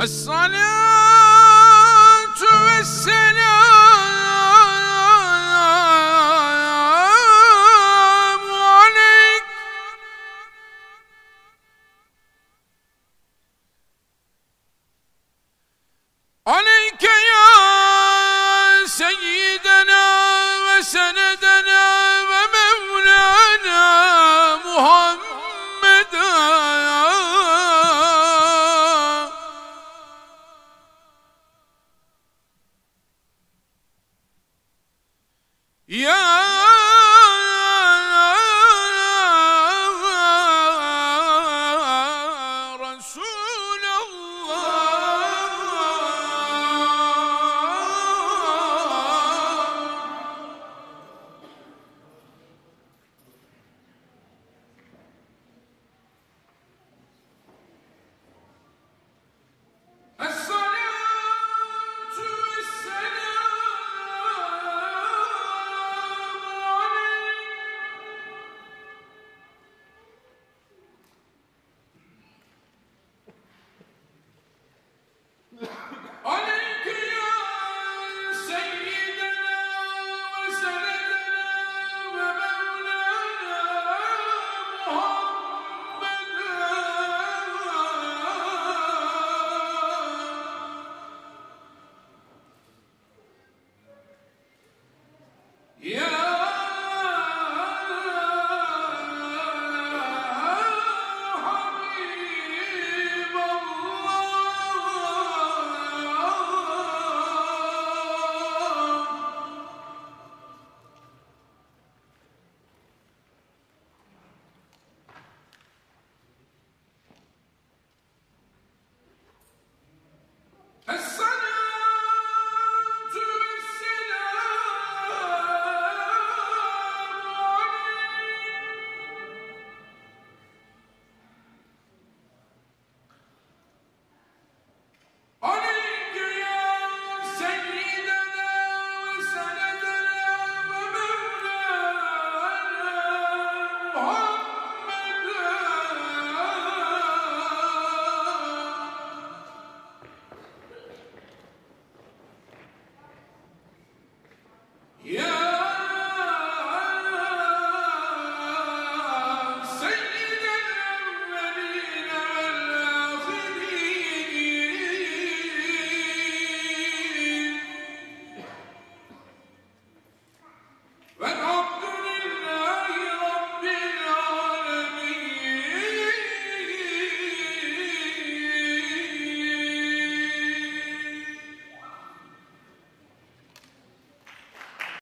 الصلاة والسلام عليك عليك يا سيدنا وسندنا ومولانا محمدا يا رسول عليك يا سيدنا وسندنا ومولانا محمدا يا حبيب الصلاة والسلام عليك يا سيدنا وسندنا ومولانا محمدا يا سيد الأولين والآخرين والحمد لله رب العالمين.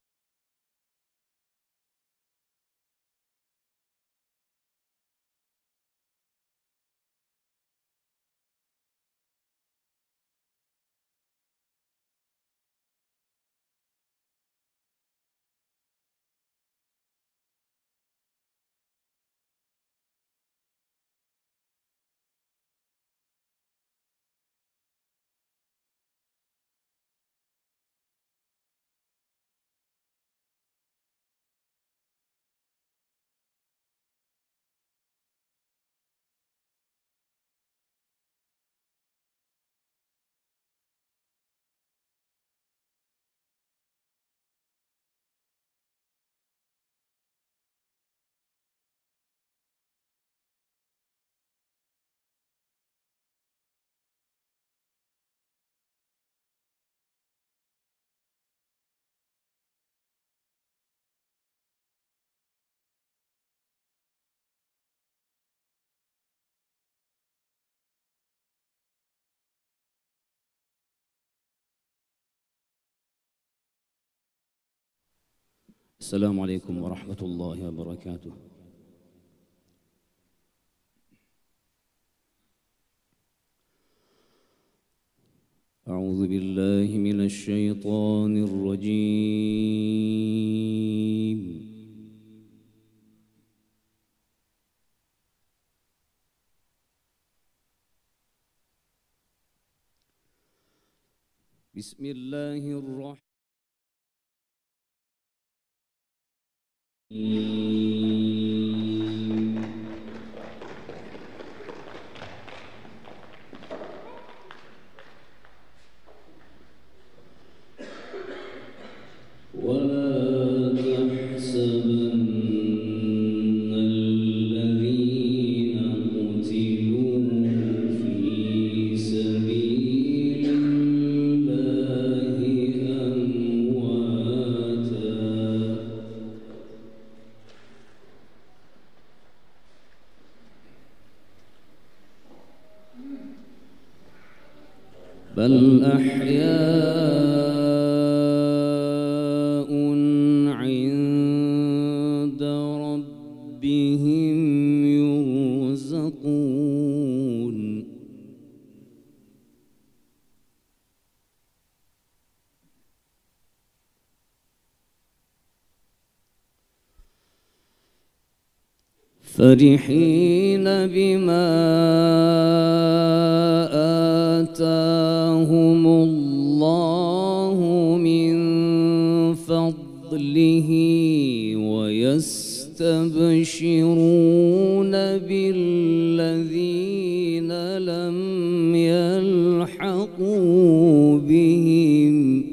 السلام عليكم ورحمة الله وبركاته. أعوذ بالله من الشيطان الرجيم. بسم الله الرحمن الرحيم. بل أحياء عند ربهم يرزقون فرحين بما آتاهم الله من فضله ويستبشرون بالذين لم يلحقوا بهم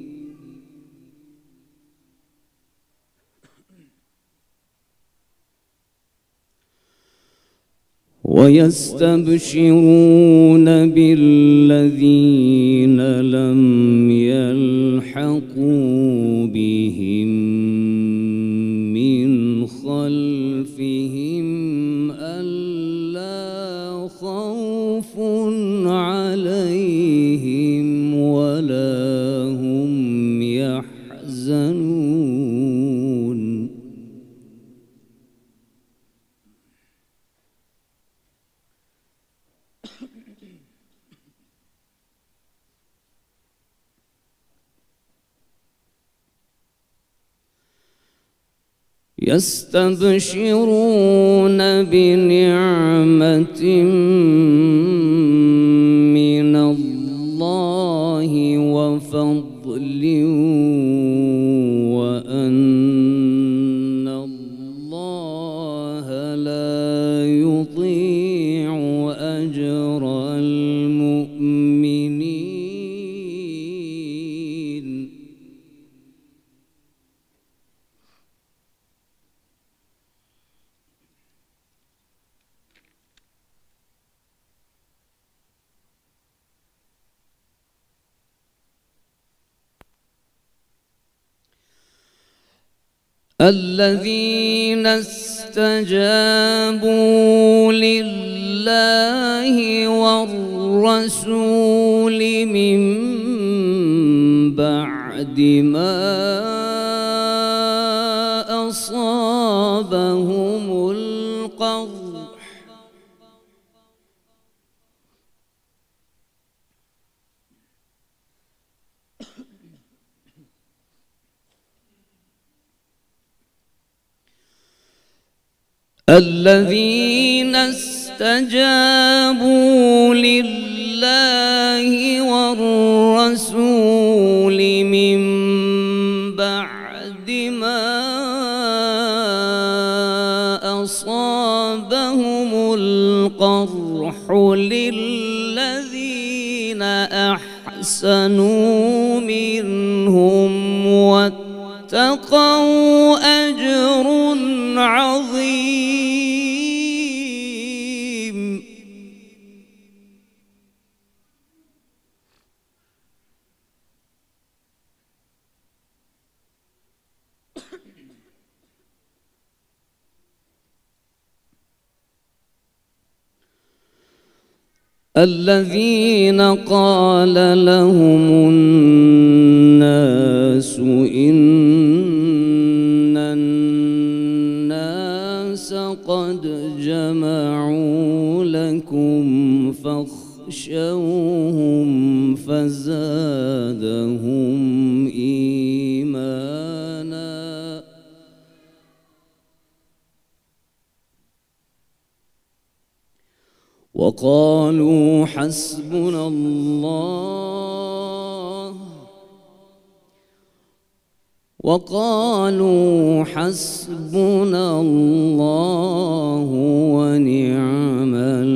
من خلفهم ألا خوف عليهم ولا هم يحزنون يستبشرون بنعمة من الله وفضل وأن الله لا يضيع أجر المؤمنين الذين استجابوا لله والرسول من بعد ما أصابهم القرح الذين استجابوا لله والرسول من بعد ما أصابهم القرح للذين أحسنوا منهم واتقوا أجر عظيم الذين قال لهم الناس إن الناس قد جمعوا لكم فاخشوهم فزادهم إيمانا وقالوا حسبنا الله ونعم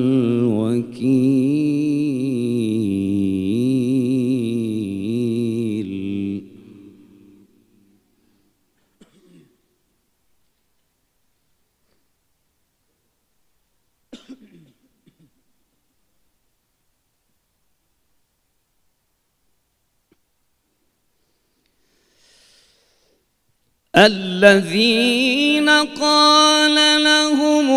الوكيل الذين قال لهم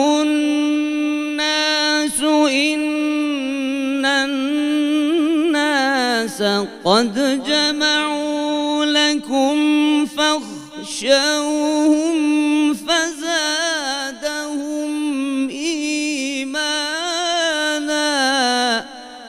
الناس إن الناس قد جمعوا لكم فاخشوهم فزادهم إيمانا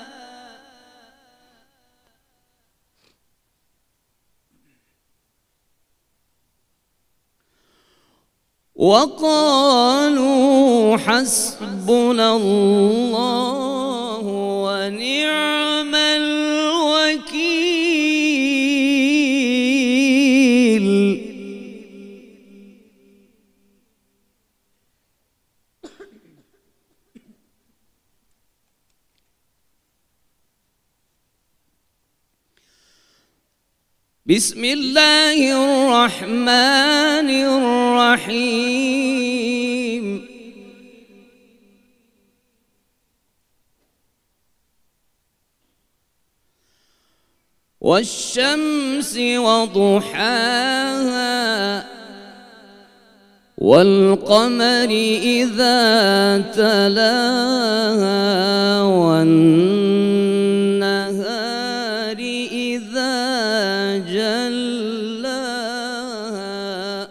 وقالوا حسبنا الله ونعم الوكيل. بسم الله الرحمن الرحيم. والشمس وضحاها والقمر إذا تلاها والنهار إذا جلاها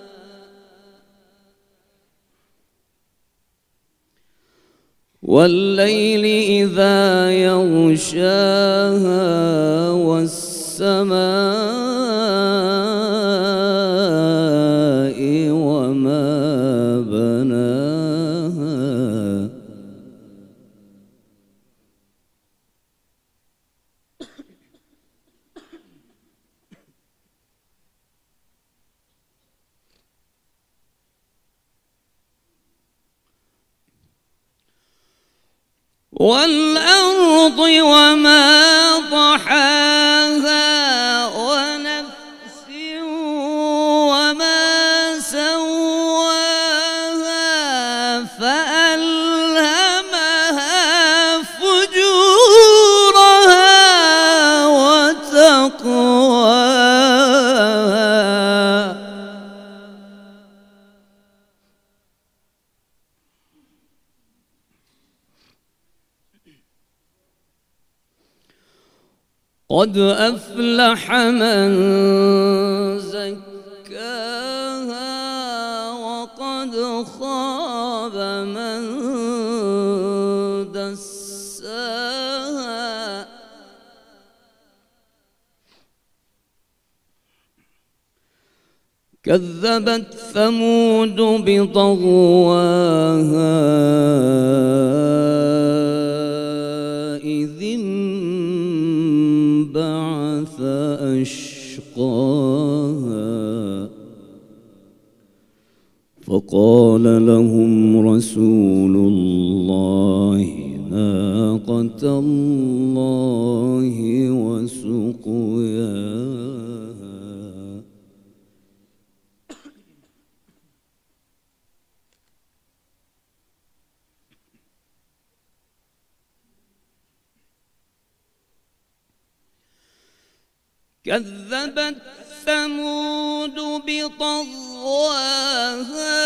والليل إذا يغشاها والسماء وما بناها والأرض وما طحاها ونفس وما سواها فألهمها فجورها وتقواها قد أفلح من زكاها وقد خاب من دساها كذبت ثمود بطغواها إذ انبعث أشقاها فقال لهم رسول الله ناقة الله وسقياها كذبت ثمود بطغواها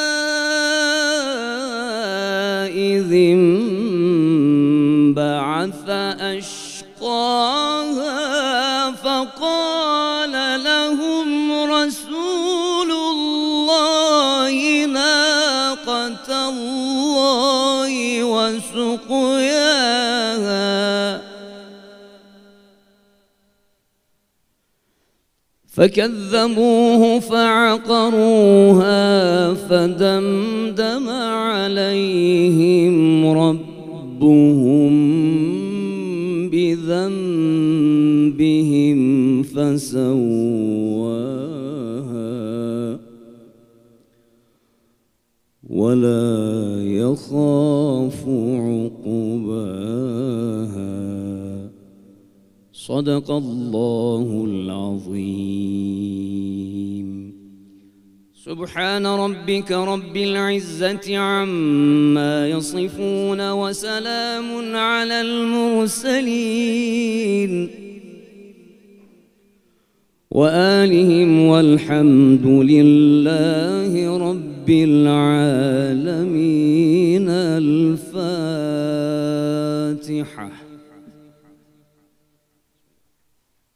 إذ انبعث أشقاها فقال لهم رسول الله ناقة الله وسقياها فكذبوه فعقروها فدمدم عليهم ربهم بذنبهم فسواها ولا يخاف عقباها. صدق الله العظيم. سبحان ربك رب العزة عما يصفون وسلام على المرسلين وآلهم والحمد لله رب العالمين. الفاتحة.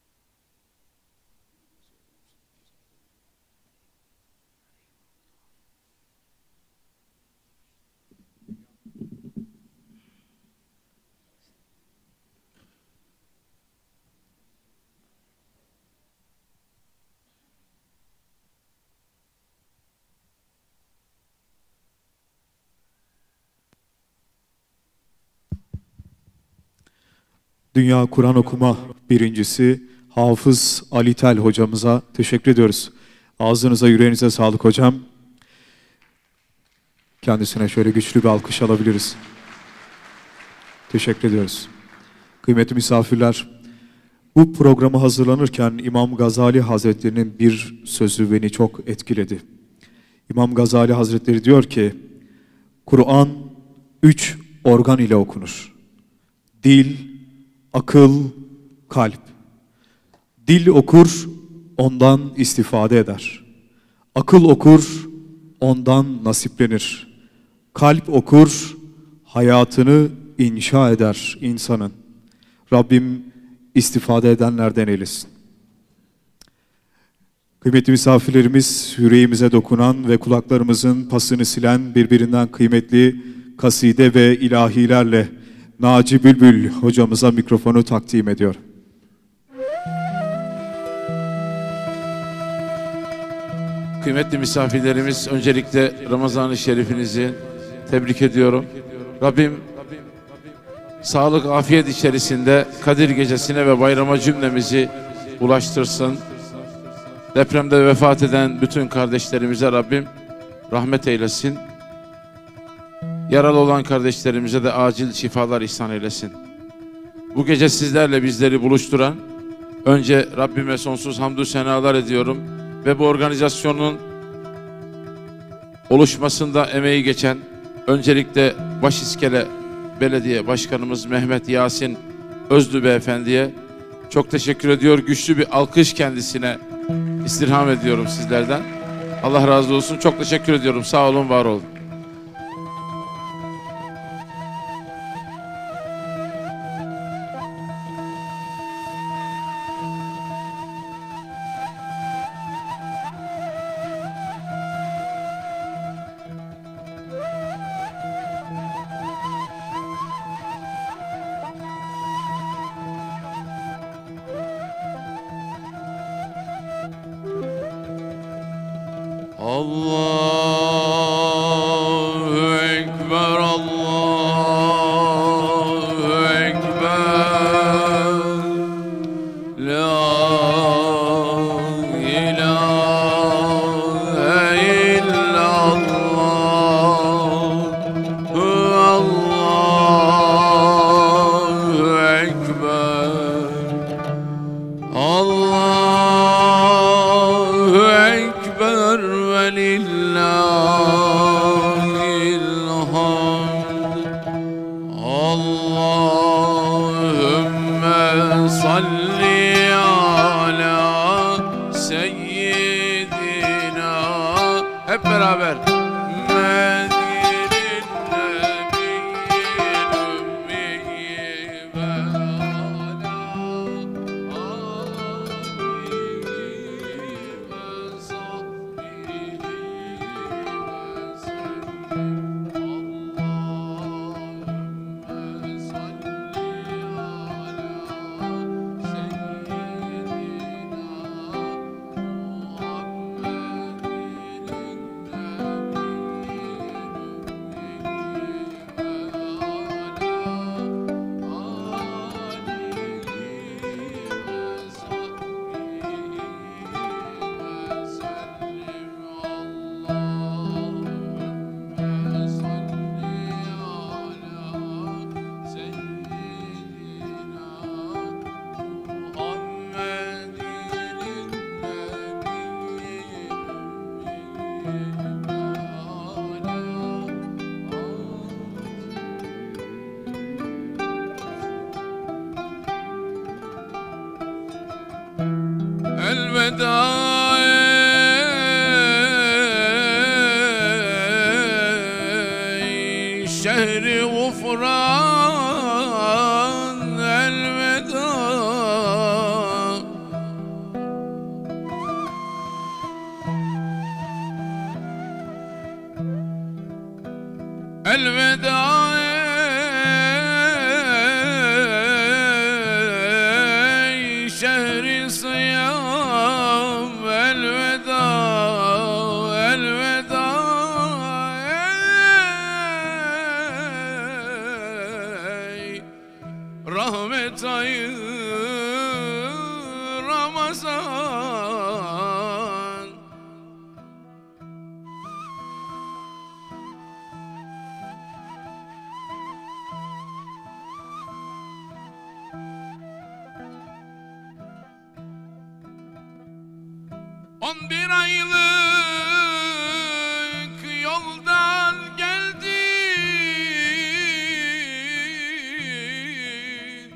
Dünya Kur'an okuma birincisi Hafız Ali Tel hocamıza teşekkür ediyoruz. Ağzınıza, yüreğinize sağlık hocam. Kendisine şöyle güçlü bir alkış alabiliriz. Teşekkür ediyoruz. Kıymetli misafirler, bu programı hazırlanırken İmam Gazali Hazretleri'nin bir sözü beni çok etkiledi. İmam Gazali Hazretleri diyor ki, Kur'an 3 organ ile okunur. Dil, akıl, kalp. Dil okur, ondan istifade eder. Akıl okur, ondan nasiplenir. Kalp okur, hayatını inşa eder insanın. Rabbim istifade edenlerden eylesin. Kıymetli misafirlerimiz, yüreğimize dokunan ve kulaklarımızın pasını silen birbirinden kıymetli kaside ve ilahilerle Naci Bülbül hocamıza mikrofonu takdim ediyor. Kıymetli misafirlerimiz, öncelikle Ramazan-ı Şerifinizi tebrik ediyorum. Rabbim sağlık, afiyet içerisinde Kadir Gecesi'ne ve bayrama cümlemizi ulaştırsın. Depremde vefat eden bütün kardeşlerimize Rabbim rahmet eylesin. Yaralı olan kardeşlerimize de acil şifalar ihsan eylesin. Bu gece sizlerle bizleri buluşturan, önce Rabbime sonsuz hamdü senalar ediyorum ve bu organizasyonun oluşmasında emeği geçen, öncelikle Başiskele Belediye Başkanımız Mehmet Yasin Özlü Beyefendi'ye çok teşekkür ediyor. Güçlü bir alkış kendisine istirham ediyorum sizlerden. Allah razı olsun. Çok teşekkür ediyorum. Sağ olun, var olun. Allahu Ekber, Allahu Ekber, La ilahe illallah, Allahu Ekber, Allahu Ekber ve lillahil hamd. Allahümme salli ala seyyidina, hep beraber. Medinin nebiyyil ümmiyyi ve ala alihi ve sahbihi ve sellem. Allahümme salli ala Elveda ey şehri gufran, elveda elveda ey şehri sıyam, elveda elveda ey rahmet ay 11 aylık yoldan geldin,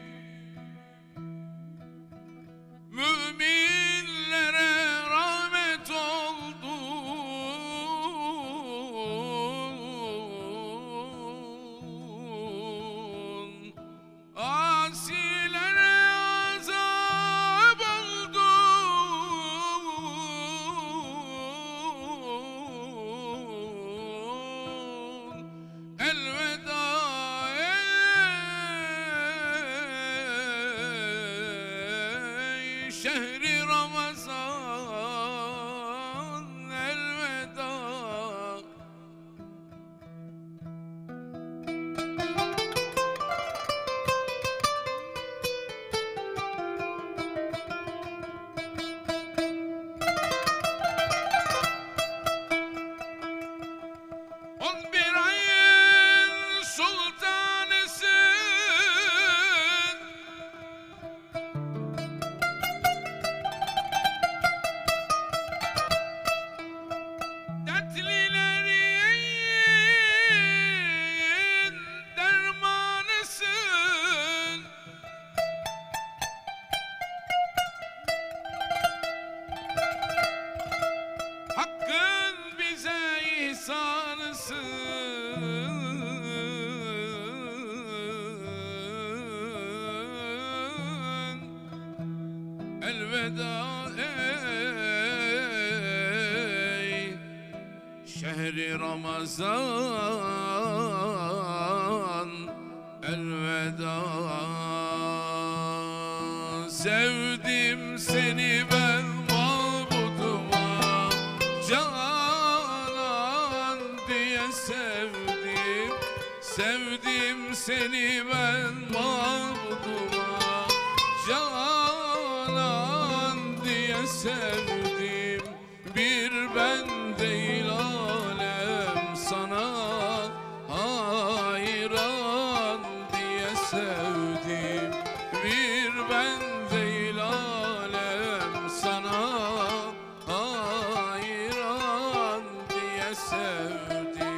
müminlere rahmet oldun, asilere azap oldun. Elveda ey şehri Ramazan, elveda. On bir ayın sultanısın, dertlilerin dermanısın. Hakkın bize ihsanısın. Elveda ey şehri Ramazan, elveda. Sevdim seni ben mabuduma, canan diye sevdim. Sevdim seni ben mabuduma, canan diye sevdim. Bir ben değil alem sana hayran diye sevdim. Bir ben değil alem sana hayran diye sevdim.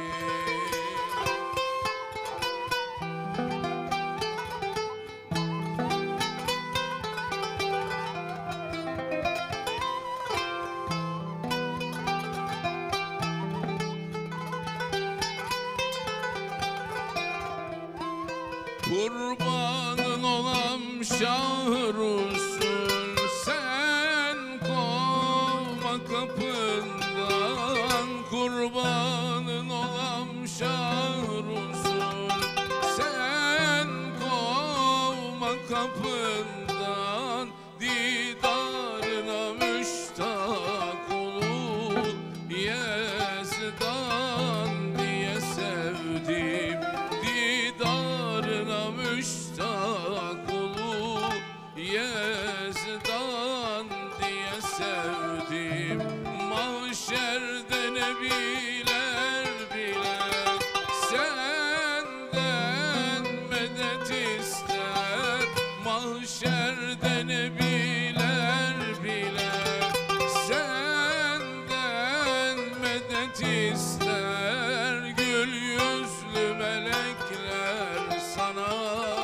Kurbanın olam Şah Resul, sen kovma kapından. Kurbanın olam Şah Resul, sen kovma kapından. Didarına müştak olup Yezdan diye sevdim. Didarına müştak olup Yezdan diye sevdim. Mahşerde nebiler bile senden medet ister. Mahşerde nebiler bile senden medet ister. Gül yüzlü melekler sana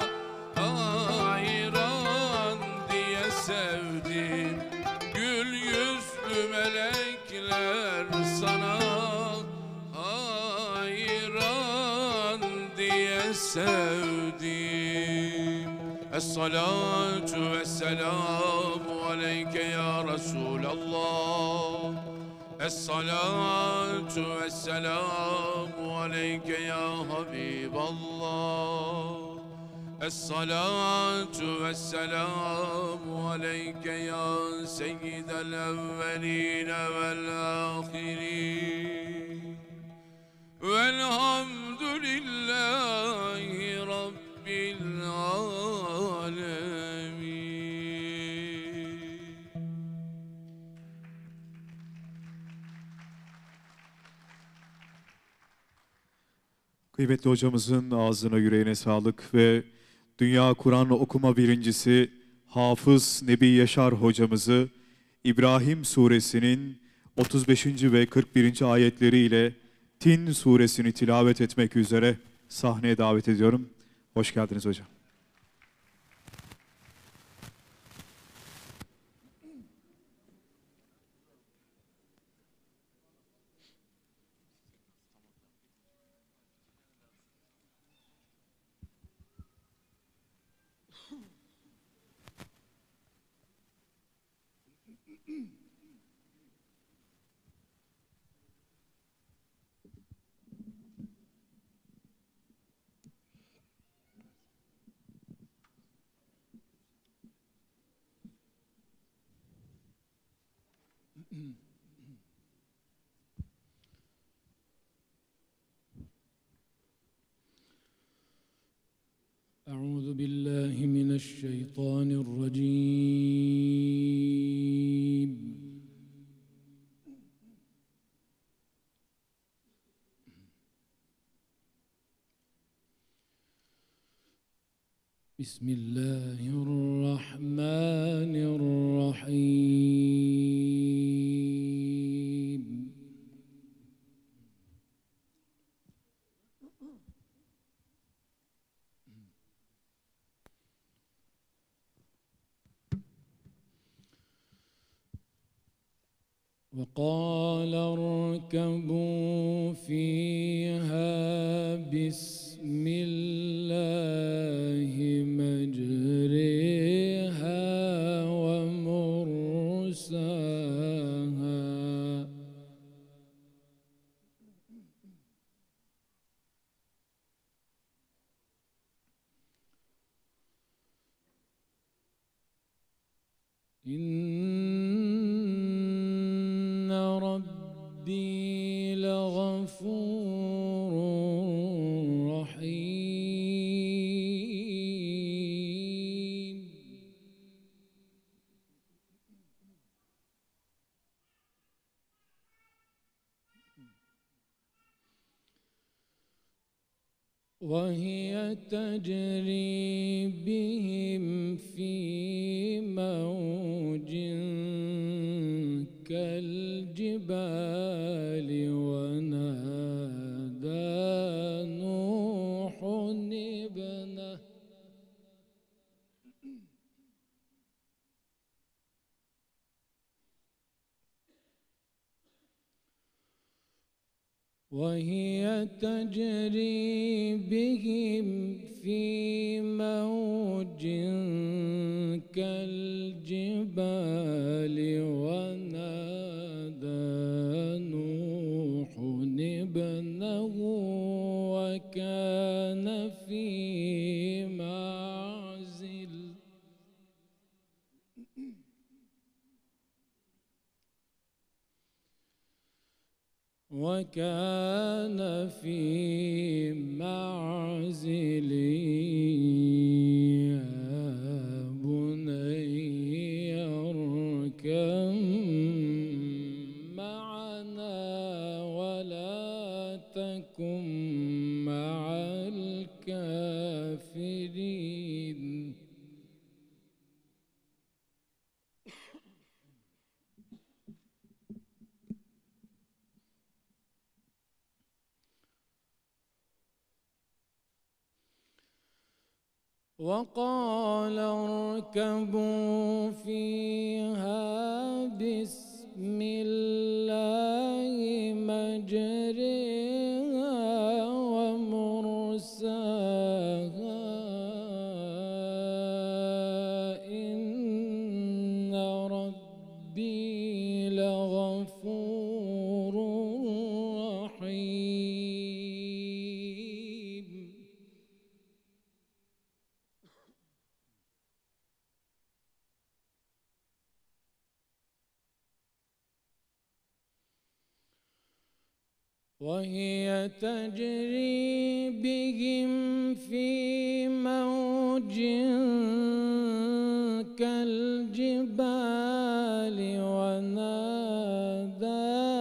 hayran diye sevdim. Gül yüzlü melekler sana hayran diye sevdim. Es-salatu vesselamu aleyke ya Resulallah. Es-salatu vesselamu aleyke ya Habiballah. Es-salatu vesselamu aleyke ya seyyidel evveline vel ahirin. Velhamdülillahi Rabbil alemin. Kıymetli hocamızın ağzına yüreğine sağlık ve Dünya Kur'an okuma birincisi Hafız Nebi Yaşar hocamızı İbrahim suresinin 35. ve 41. ayetleriyle Tin suresini tilavet etmek üzere sahneye davet ediyorum. Hoş geldiniz hocam. أعوذ بالله من الشيطان الرجيم. بسم الله الرحمن الرحيم. وقال اركبوا فيها بسم الله مجريها ومرساها إن ربي لغفور رحيم. وهي تجري بهم في موج كالجبال ونادى نوح ابنه وهي تجري بهم في موج كالجبال ونادى نوح ابنه وكان في معزل يا بني اركب معنا ولا تكن مع الكافرين. وقال اركبوا فيها بسم الله مجريها ومرساها إن ربي لغفور رحيم. وهي تجري بهم في موج كالجبال ونادى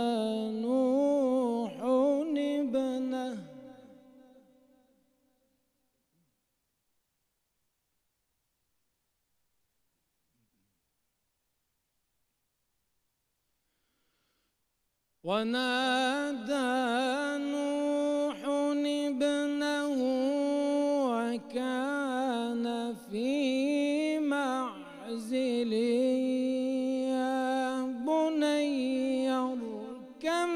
نوح ابنه ونادى نوح ابنه وكان في معزل يا بني اركب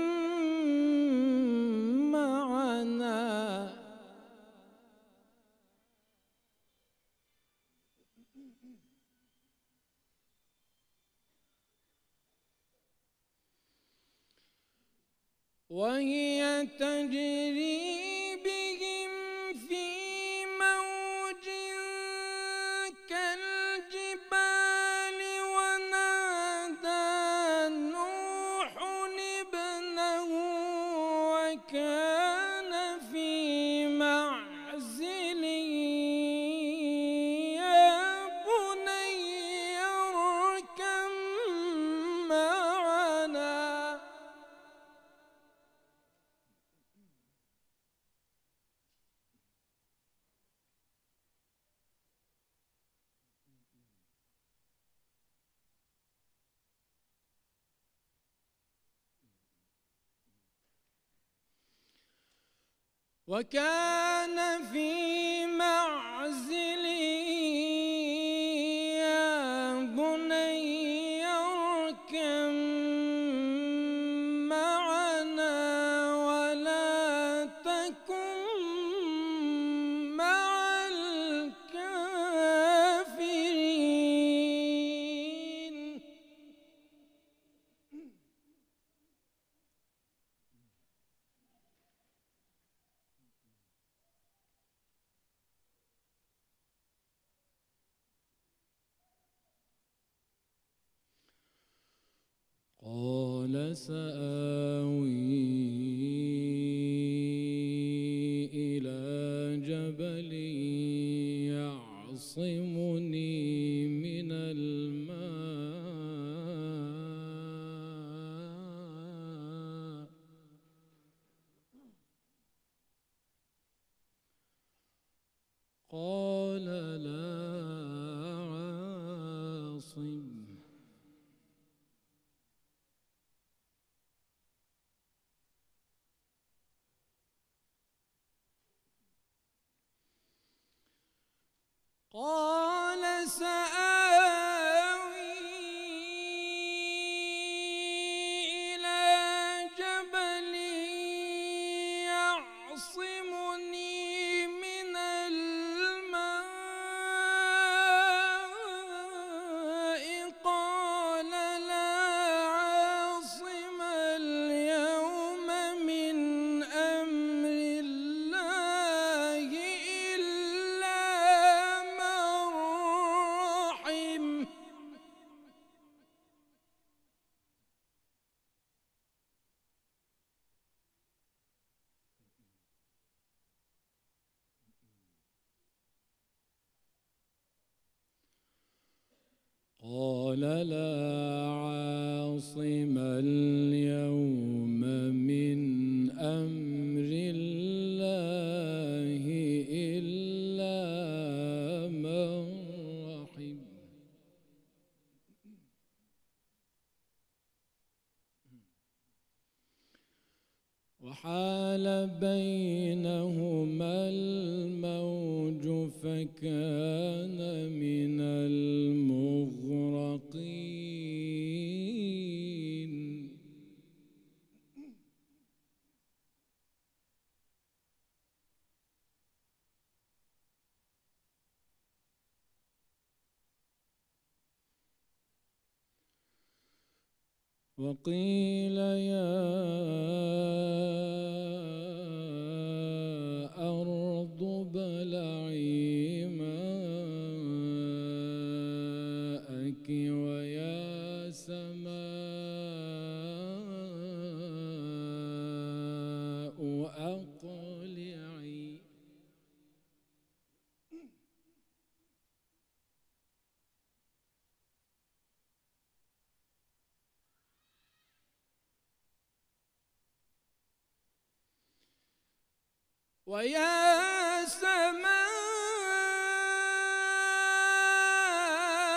معنا وهي تجري بهم في موج كالجبال ونادى نوح ابنه وكان في معزل يا بني اركب معنا وكان في معزل يا بني اركب معنا ولا تكن مع الكافرين قال سآوي إلى جبل يعصمني من الماء قال لا عاصم قال سآوي إلى جبل يعصمني من الماء قال لا عاصم اليوم من أمر الله إلا من رحم قال لا عاصم اليوم من أمر الله إلا من رحم وحال بينهما الموج فكان من المغرقين وقيل يا أرض ابلعي ماءك ويا سماء أقلعي ويا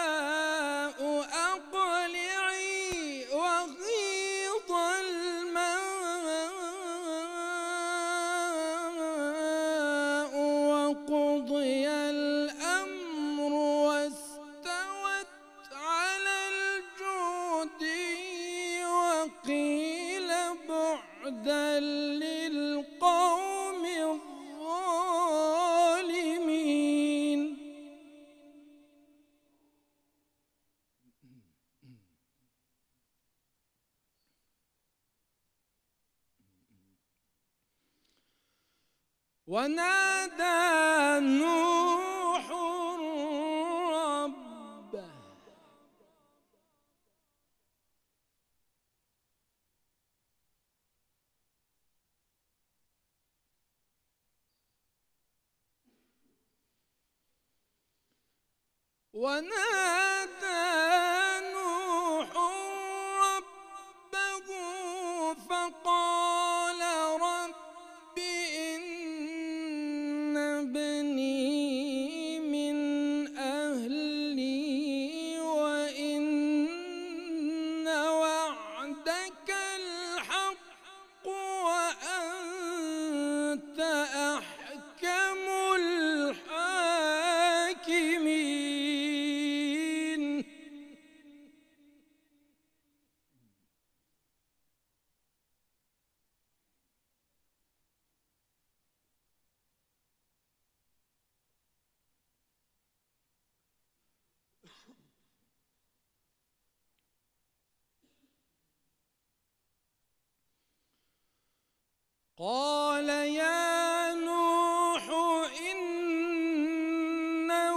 سماء أقلعي وغيض الماء ونادى نوح ربه فقال رب إن ابني من أهلي وإن وعدك الحق وأنت أحكم الحاكمين. قال يا نوح إنه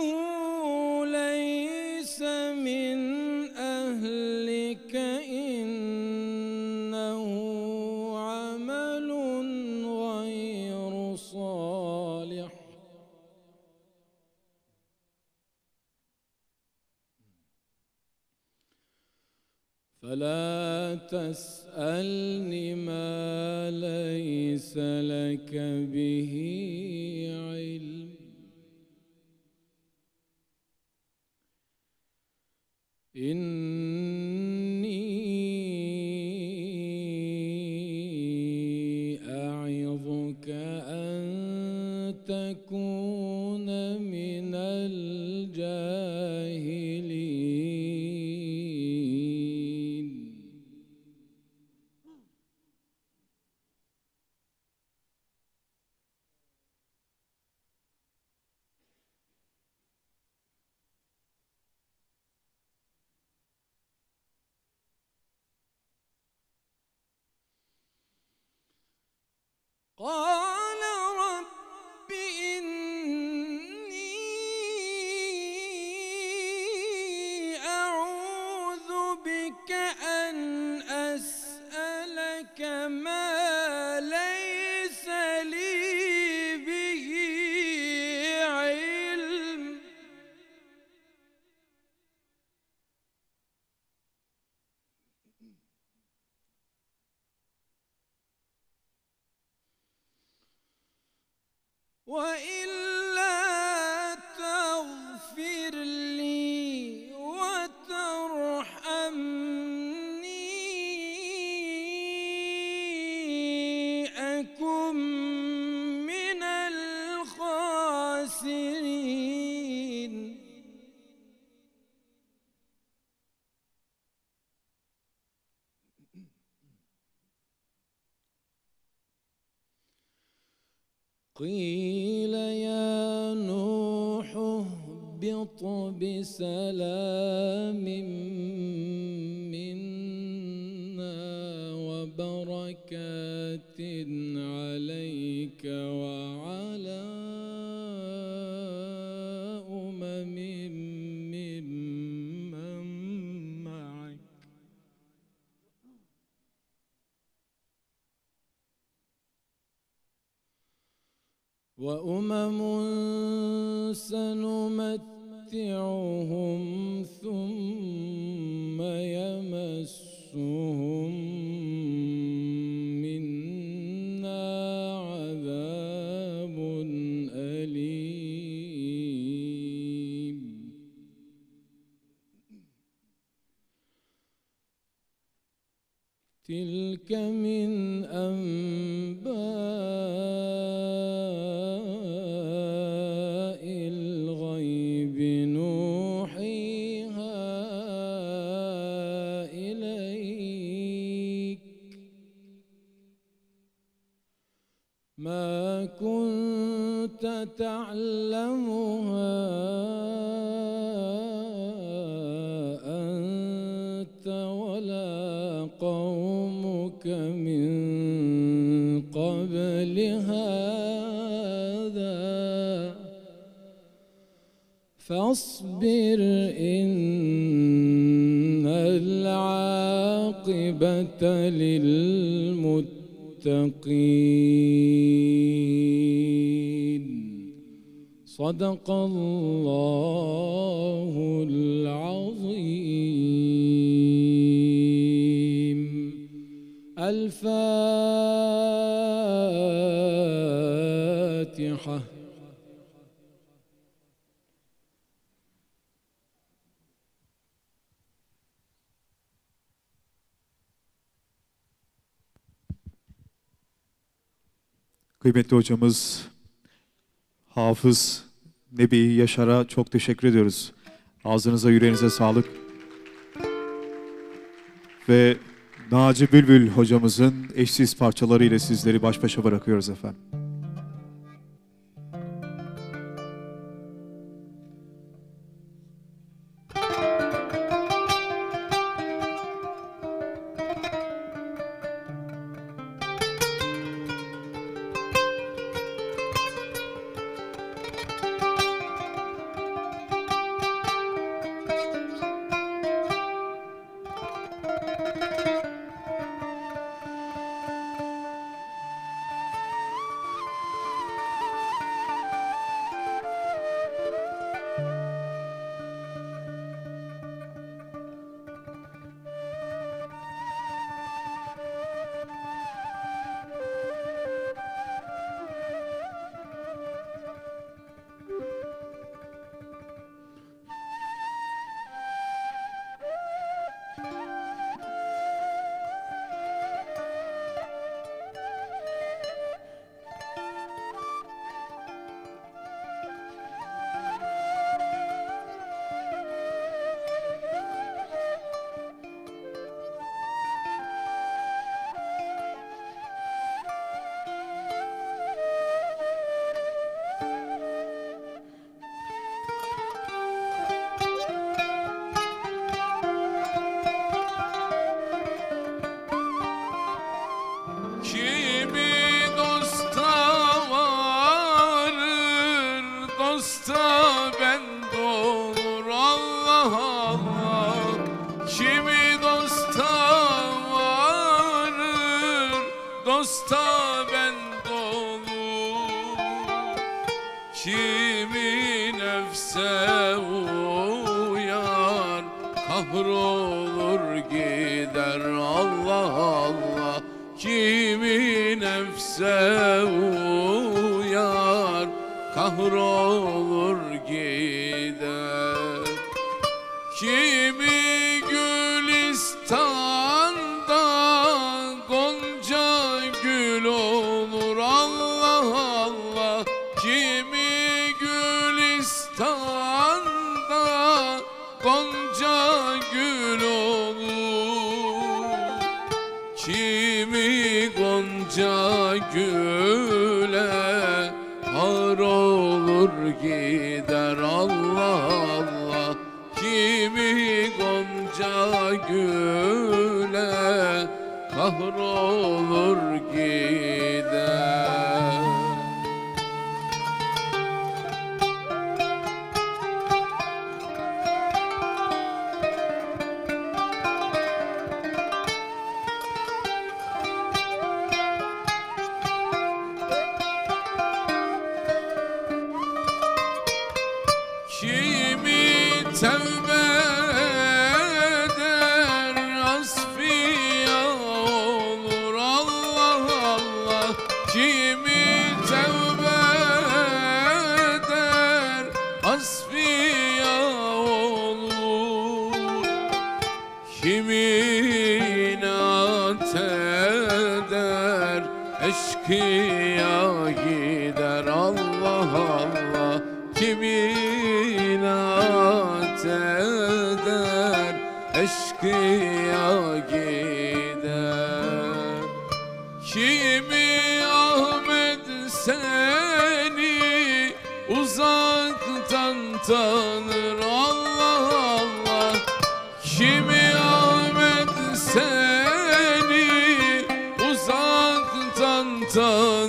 ليس من أهلك إنه عمل غير صالح فلا تسألني ما ليس لك به علم إني أعظك أن تكون من الجاهلين. قال رب إني أعوذ بك أن أسألك ما ليس لي به علم وإلا تغفر لي وترحمني أكن من الخاسرين. قيل يا نوح اهبط بسلام منا وبركات عليك وعلى أمم ممن معك وأمم سنمتعهم ثم يمسهم منا عذاب أليم. تلك من أنباء الغيب نوحيها إليك ما كنت تعلمها أنت ولا قومك من قبل هذا فاصبر إن العاقبة للمتقين. صدق الله العظيم. الفاتحة. Kıymetli hocamız Hafız Nebi Yaşar'a çok teşekkür ediyoruz. Ağzınıza, yüreğinize sağlık. Ve Naci Bülbül hocamızın eşsiz parçaları ile sizleri baş başa bırakıyoruz efendim.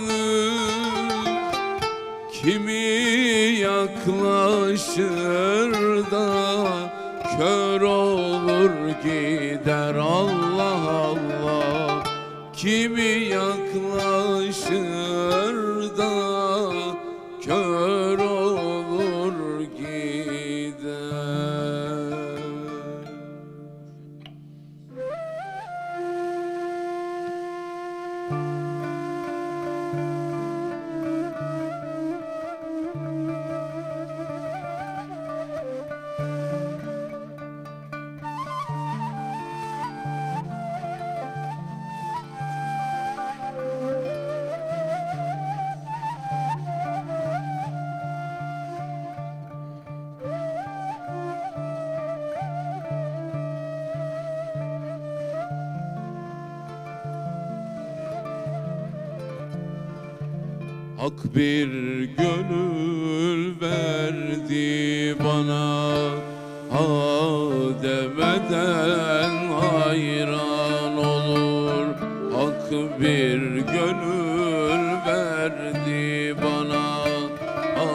Kimi yaklaşır kimi yaklaşır da kör olur gider. Hak bir gönül verdi bana, ha demeden hayran olur. Hak bir gönül verdi bana, ha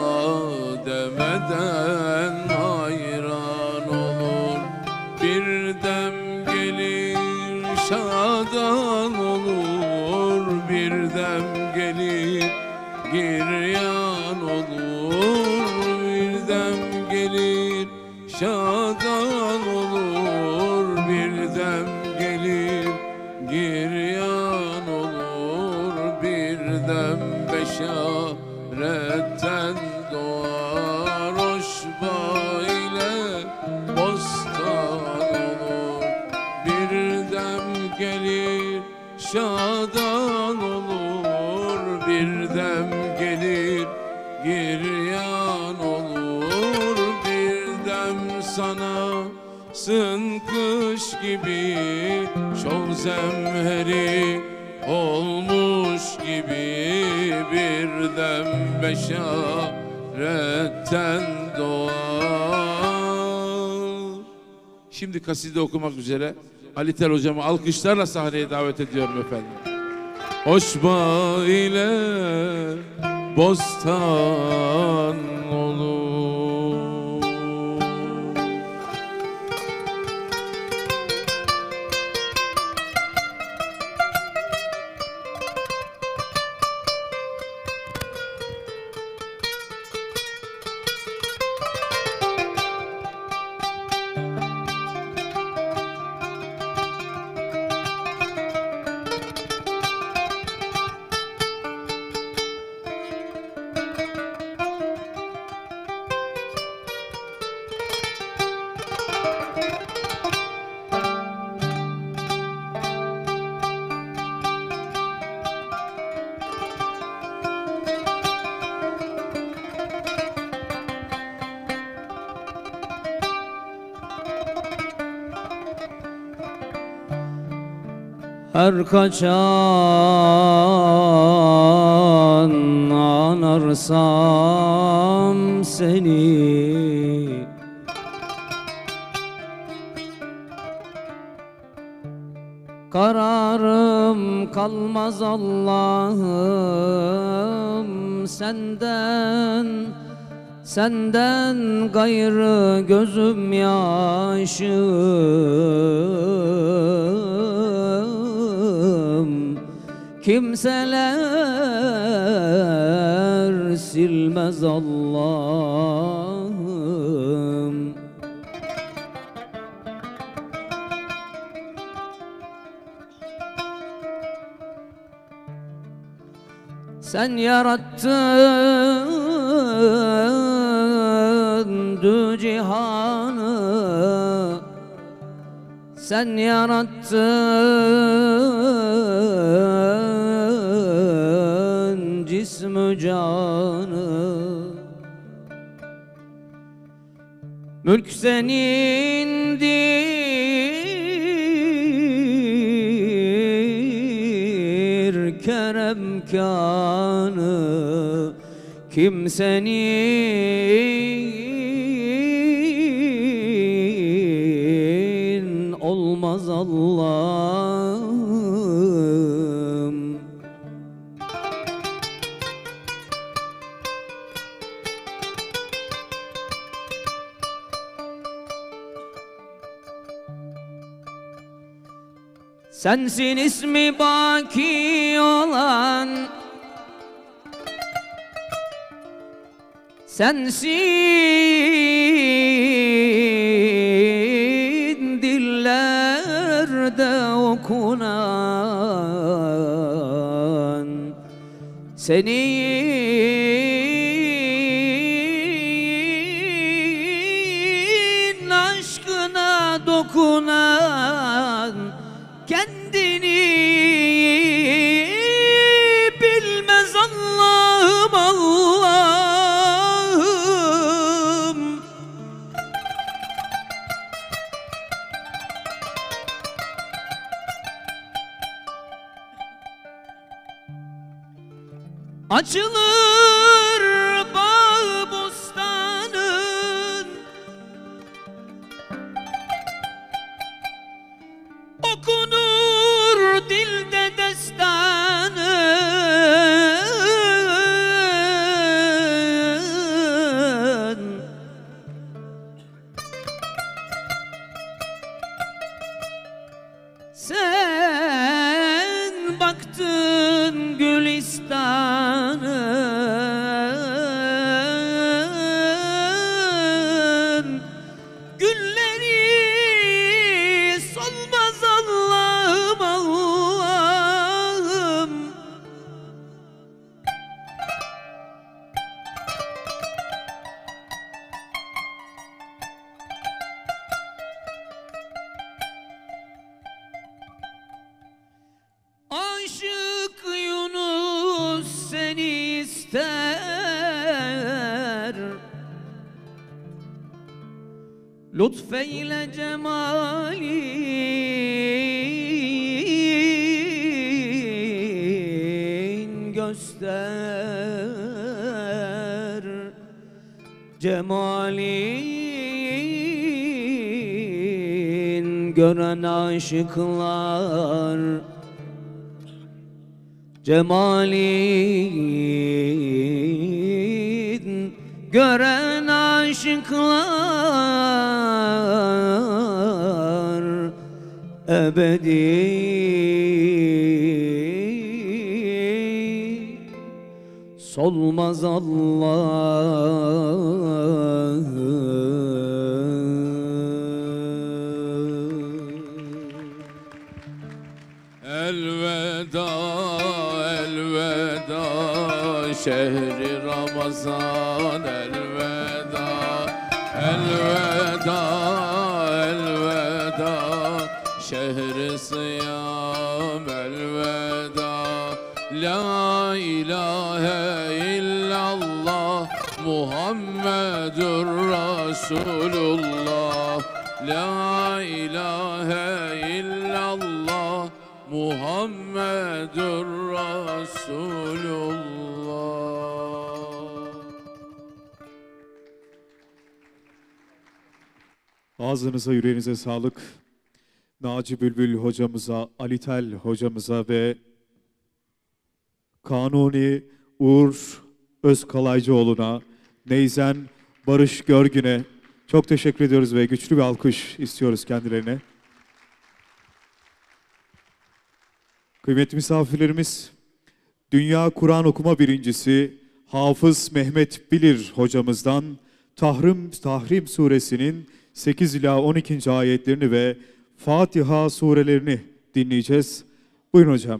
demeden hayran olur. Bir dem gelir şadan olur, bir dem gelir giryan olur, bir dem gelir şadan olur, bir dem gelir giryan olur, bir dem beşaretten doğar, hoşba ile bostan olur. Bir dem gelir şadan olur, bir dem gelir giryan olur. Bir dem sana sın kış gibi, şol zemheri olmuş gibi, bir dem beşaretten doğar. Şimdi kaside okumak üzere Ali Tel hocamı alkışlarla sahneye davet ediyorum efendim. Hoşba ile bostan olur. Her kaçan anarsam seni, kararım kalmaz Allah'ım senden gayrı gözüm yaşım, kimseler silmez Allah'ım. Sen yarattın dü cihanı, sen yarattın cismü canı. Mülk senindir, kerem kânı kimsenin olmaz Allah'ım. sensin ismi baki olan, sensin dillerde okunan, senin aşkına dokunan kendini bilmez Allah'ım, Allah'ım. Açılır bağ bostanın, okunur dilde destanın. Sen baktın gülistanın, gülleri solmaz Allah'ım, Allah'ım. Aşık Yunus seni ister, lütfeyle cemalin göster, cemalin gören aşıklar, cemalin gören aşıklar ebedi solmaz Allah'ım. Elveda, elveda şehri Ramazan, elveda, elveda, elveda şehri sıyam, elveda. La ilahe illallah Muhammedur Resulullah. La ilahe illallah Muhammedur Resulullah. Ağzınıza yüreğinize sağlık. Naci Bülbül hocamıza, Ali Tel hocamıza ve Kanuni Uğur Özkalaycıoğlu'na, Neyzen Barış Görgün'e çok teşekkür ediyoruz ve güçlü bir alkış istiyoruz kendilerine. Kıymetli misafirlerimiz, Dünya Kur'an okuma birincisi Hafız Mehmet Bilir hocamızdan Tahrim suresinin 8 ila 12. ayetlerini ve Fatiha surelerini dinleyeceğiz. Buyurun hocam.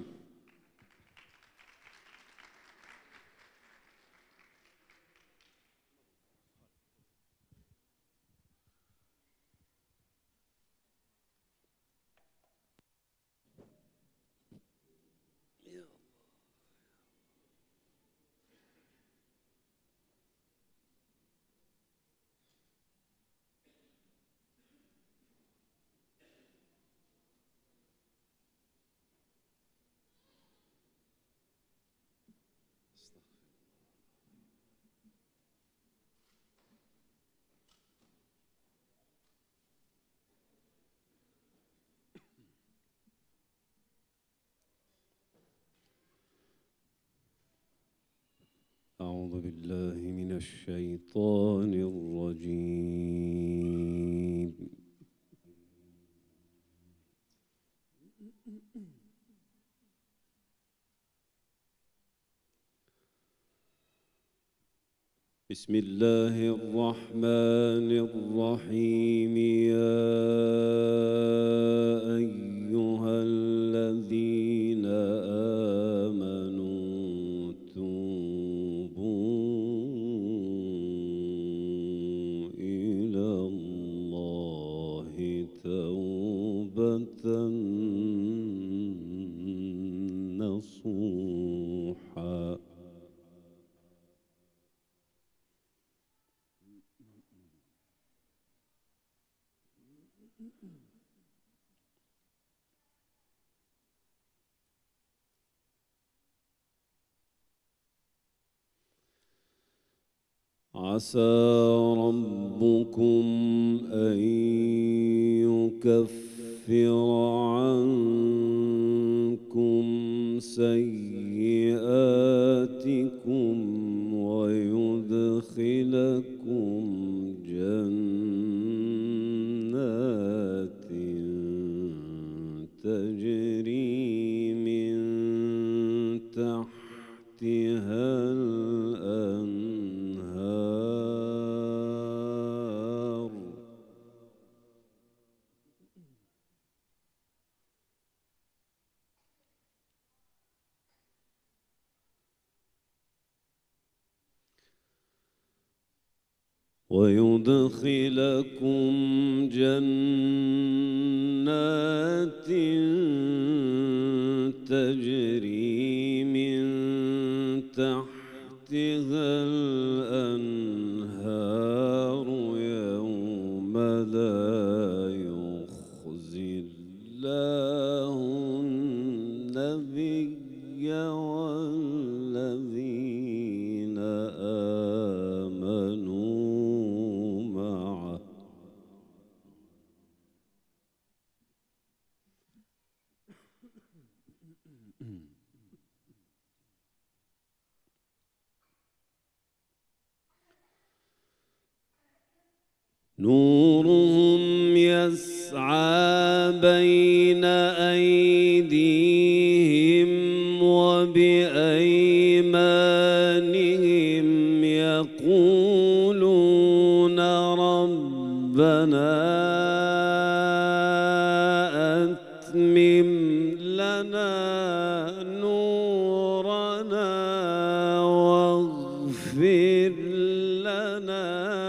أعوذ بالله من الشيطان الرجيم بسم الله الرحمن الرحيم يا أيها الذين آمنوا توبوا إلى الله توبة نصوحا عسى ربكم أن يكفر عنكم سيئاتكم ويدخلكم جنات تجري من تحتها الأنهار ويدخلكم جنات تجري من تحتها الأنهار يوم لا يخزي الله النبي والذين آمنوا معه نورهم يسعى بين أيديهم وبأيمانهم يقولون ربنا أتمم لنا نورنا واغفر لنا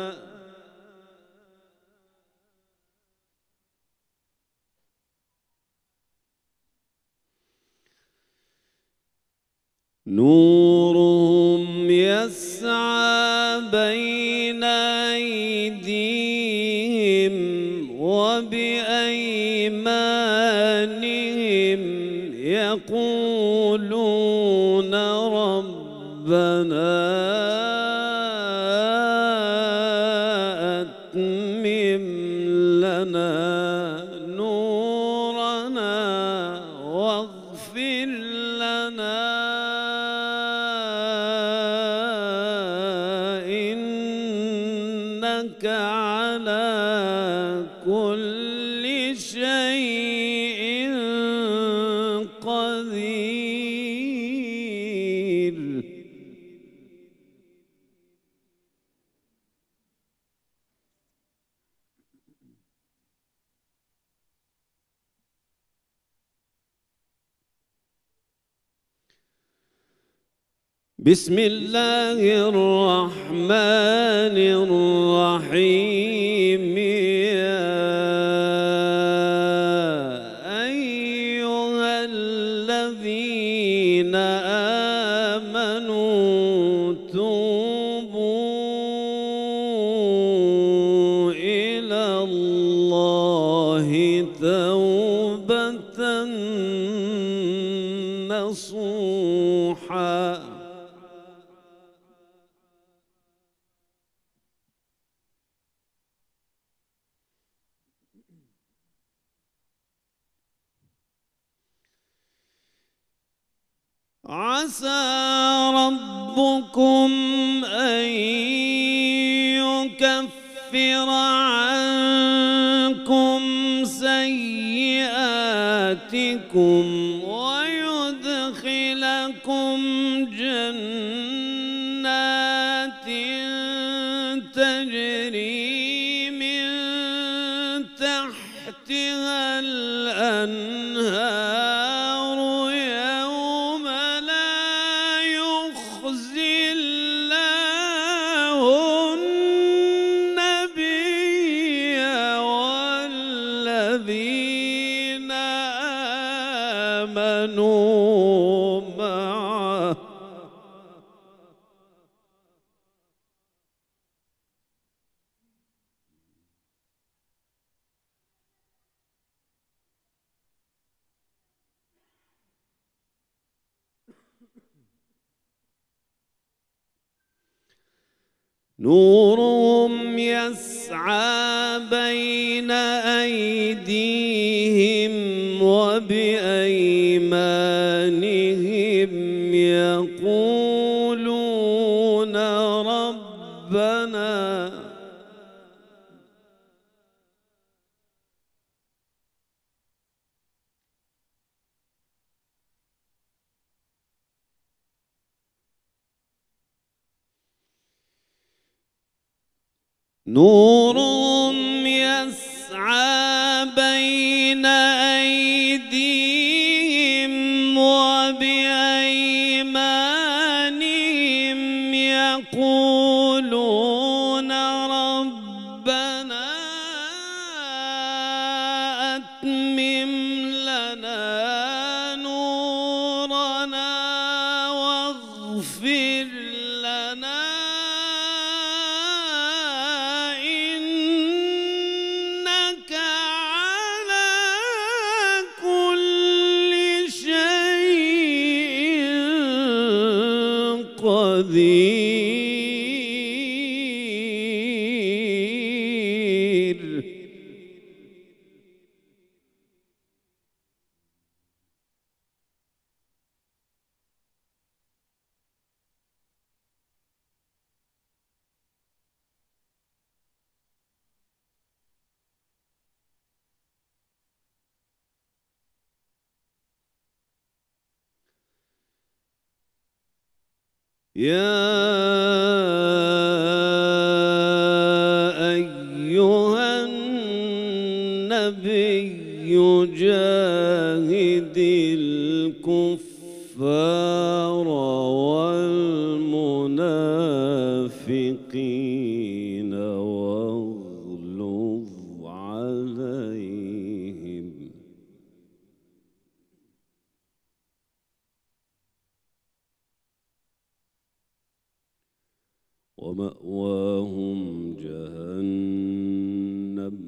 نورهم يسعى بين أيديهم وبأيمانهم يقولون ربنا أتمم لنا نورنا واغفر لنا إنك على كل شيء قدير بسم الله الرحمن الرحيم يا أيها الذين آمنوا توبوا إلى الله توبة نصوحا عسى ربكم أن يكفر عنكم سيئاتكم ويدخلكم جنات نورهم يسعى بين أيديهم وبأيمانهم يقولون ربنا نورهم يسعى بين أيديهم وبأيمانهم يقولون ربنا أتمم لنا نورنا واغفر لنا إنك على كل شيء قدير. يا أيها النبي جاهد الكفار والمنافقين واغلظ عليهم ومأواهم جهنم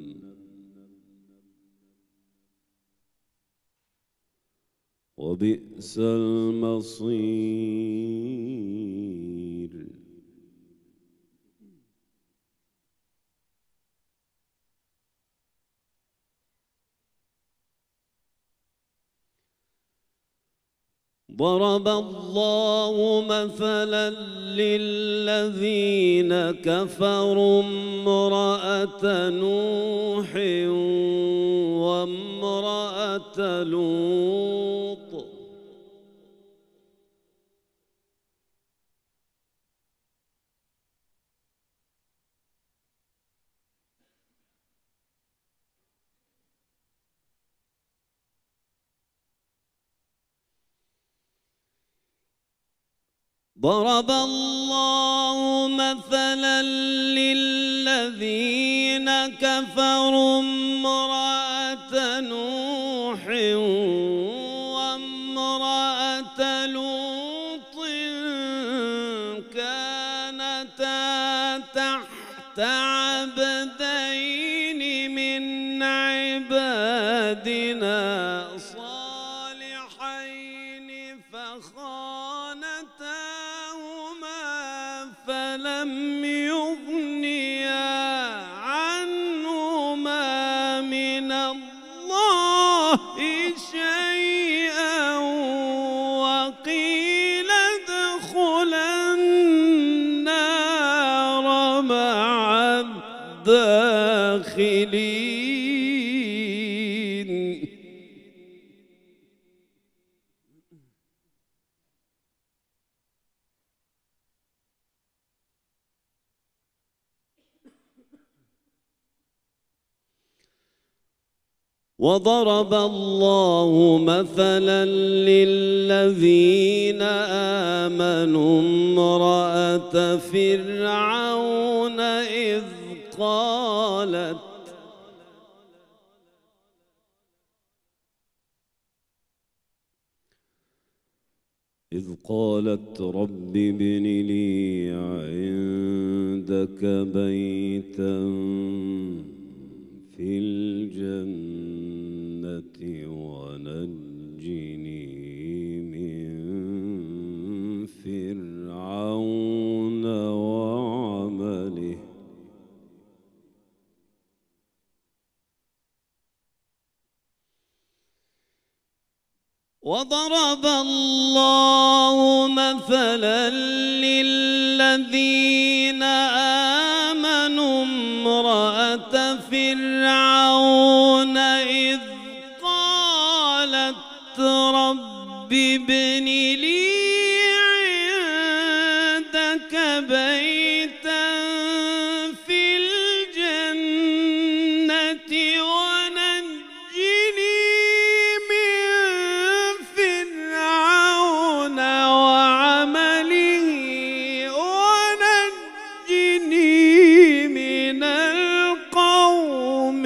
وبئس المصير. ضرب الله مثلا للذين كفروا امرأة نوح وامرأة لوط ضرب الله مثلا للذين كفروا امرأة نوح وامرأة لوط كانتا تحت عبدين من عبادنا صالحين فخانتاهما فلم يغنيا عنهما من الله شيئا وقيل ادخلا النار مع الداخلين. وضرب الله مثلا للذين آمنوا امرأة فرعون إذ قالت رب ابن لي عندك بيتا في الجنة ونجني من فرعون وعمله وضرب الله مثلا للذين آمنوا امرأة فرعون إذ قالت رب ابن لي عندك بيتا في الجنة ونجني من فرعون وعمله ونجني من القوم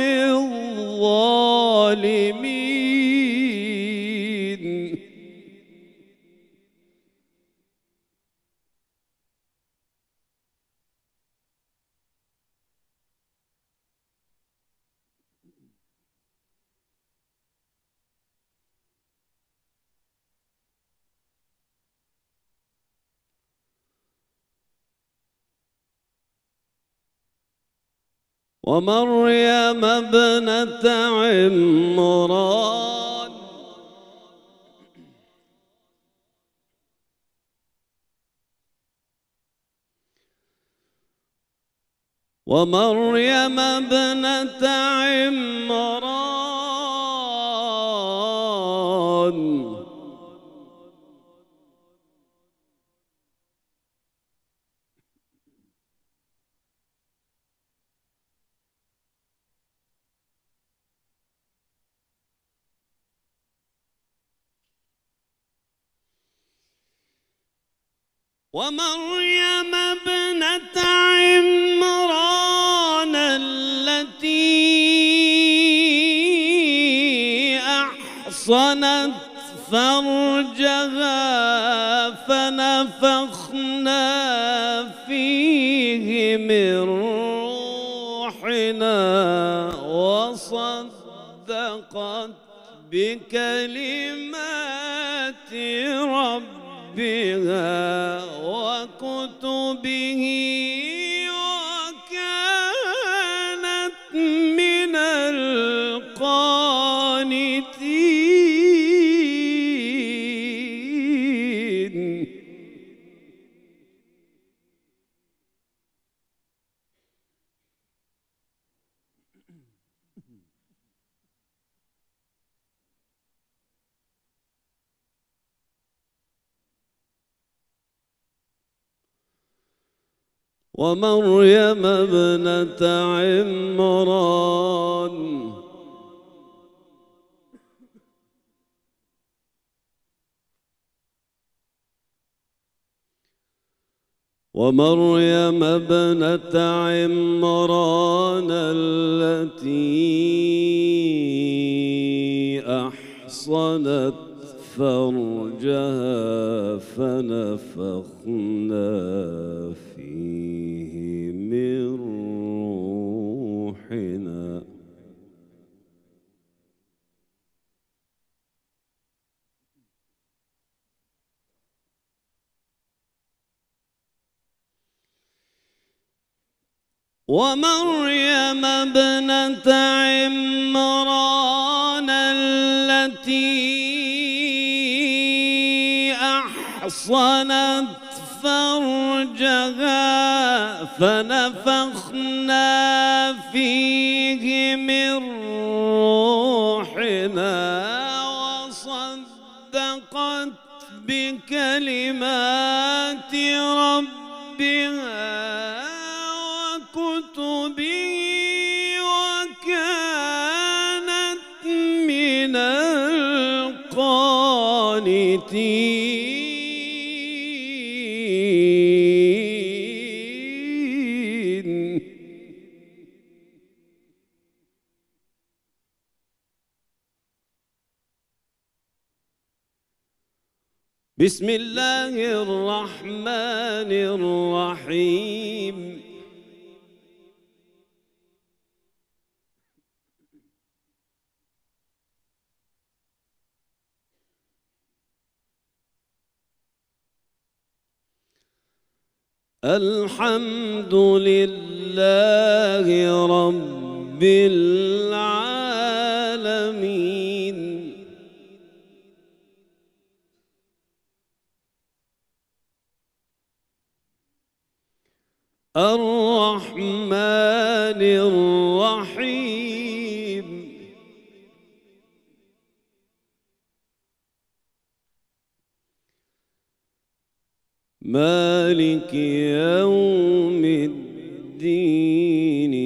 الظالمين. ومريم ابنة عمران ومريم ابنة عمران ومريم ابنة عمران التي أحصنت فرجها فنفخنا فيه من روحنا وصدقت بكلمات ربها وكتبه وكانت من القانتين. ومريم ابنة عمران ومريم ابنة عمران التي أحصنت فرجها فنفخنا فيه من روحنا ومريم ابنة عمران التي أحصنت فرجها فنفخنا فيه من روحنا وصدقت بكلمات ربها وكتبه وكانت من القانتين. بسم الله الرحمن الرحيم. الحمد لله رب العالمين الرحمن الرحيم مالك يوم الدين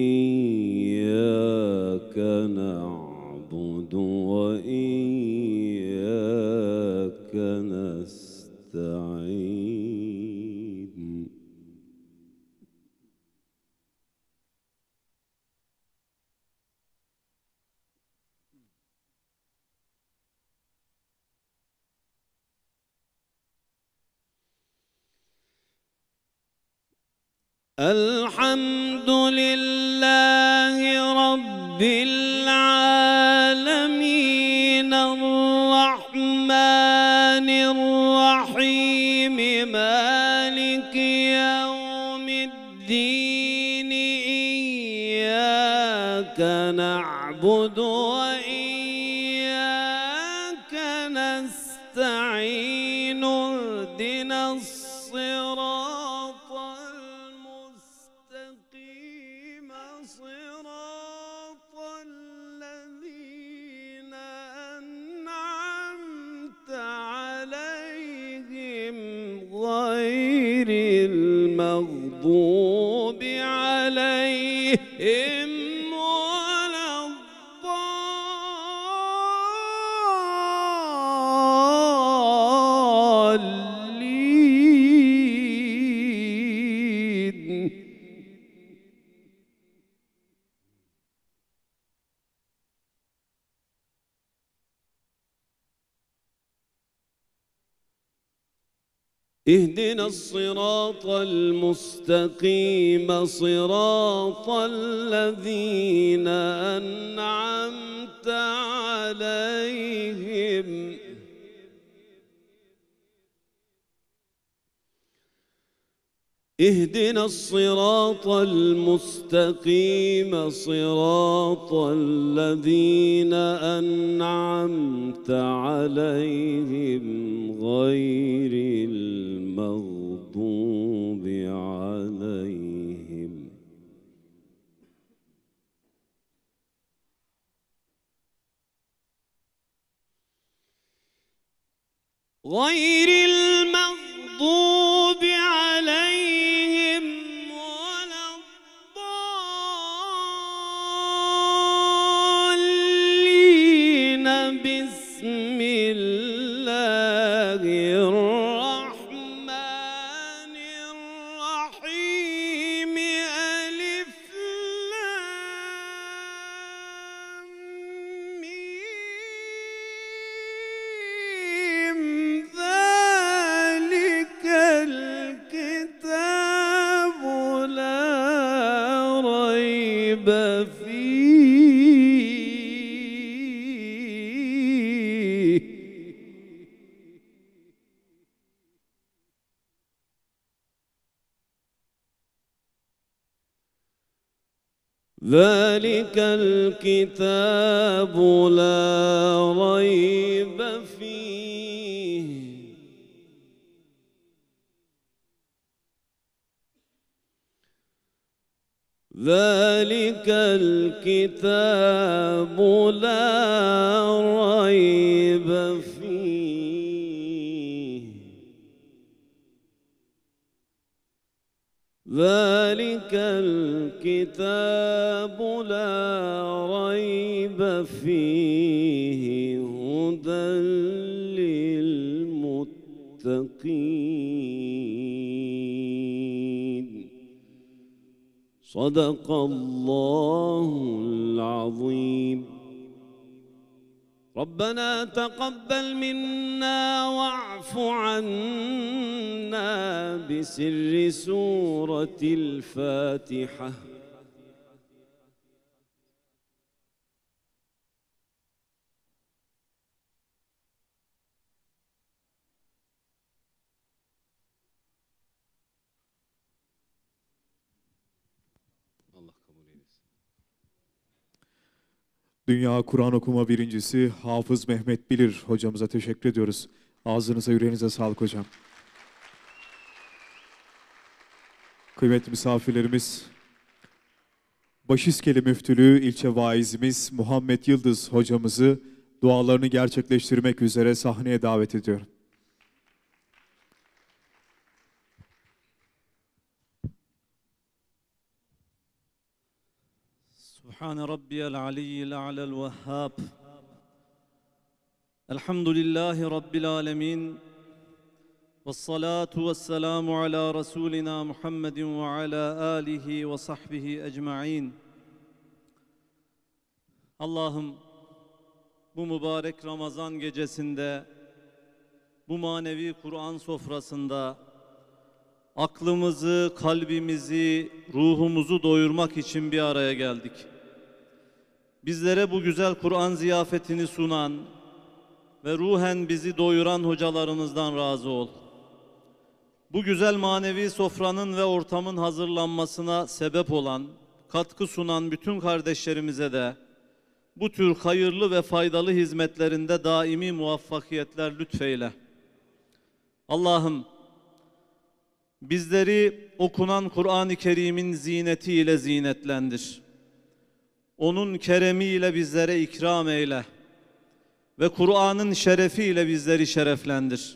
إياك نعبد وإياك نستعين الحمد لله رب العالمين الرحمن الرحيم مالك يوم الدين إياك نعبد وإياك نستعين اهدنا الصراط المستقيم صراط الذين أنعمت عليهم غير المغضوب عليهم ولا الضالين اهدنا الصراط المستقيم صراط الذين أنعمت عليهم اهدنا الصراط المستقيم صراط الذين أنعمت عليهم غير المغضوب عليهم غير المغضوب عليهم ولا الضالين بسم الله الرحمن الرحيم ألف لام ميم ذلك الكتاب لا ريب فيه ذلك الكتاب لا ريب فيه ذلك الكتاب لا ريب فيه ذلك الكتاب لا ريب فيه هدى للمتقين صدق الله العظيم ربنا تقبل منا واعف عنا بسر سورة الفاتحة Dünya Kur'an okuma birincisi Hafız Mehmet Bilir hocamıza teşekkür ediyoruz. Ağzınıza yüreğinize sağlık hocam. Kıymetli misafirlerimiz, Başiskele Müftülüğü ilçe vaizimiz Muhammed Yıldız hocamızı dualarını gerçekleştirmek üzere sahneye davet ediyorum. Subhane Rabbiyel Aliyyil A'lel Vehhab. Elhamdülillahi Rabbil Alemin. Vessalatu vesselamu ala Resulina Muhammedin ve ala alihi ve sahbihi ecma'in. Allah'ım bu mübarek Ramazan gecesinde, bu manevi Kur'an sofrasında aklımızı, kalbimizi, ruhumuzu doyurmak için bir araya geldik. Bizlere bu güzel Kur'an ziyafetini sunan ve ruhen bizi doyuran hocalarımızdan razı ol. Bu güzel manevi sofranın ve ortamın hazırlanmasına sebep olan, katkı sunan bütün kardeşlerimize de bu tür hayırlı ve faydalı hizmetlerinde daimi muvaffakiyetler lütfeyle. Allah'ım bizleri okunan Kur'an-ı Kerim'in zinetiyle zinetlendir. Onun keremiyle bizlere ikram eyle ve Kur'an'ın şerefiyle bizleri şereflendir.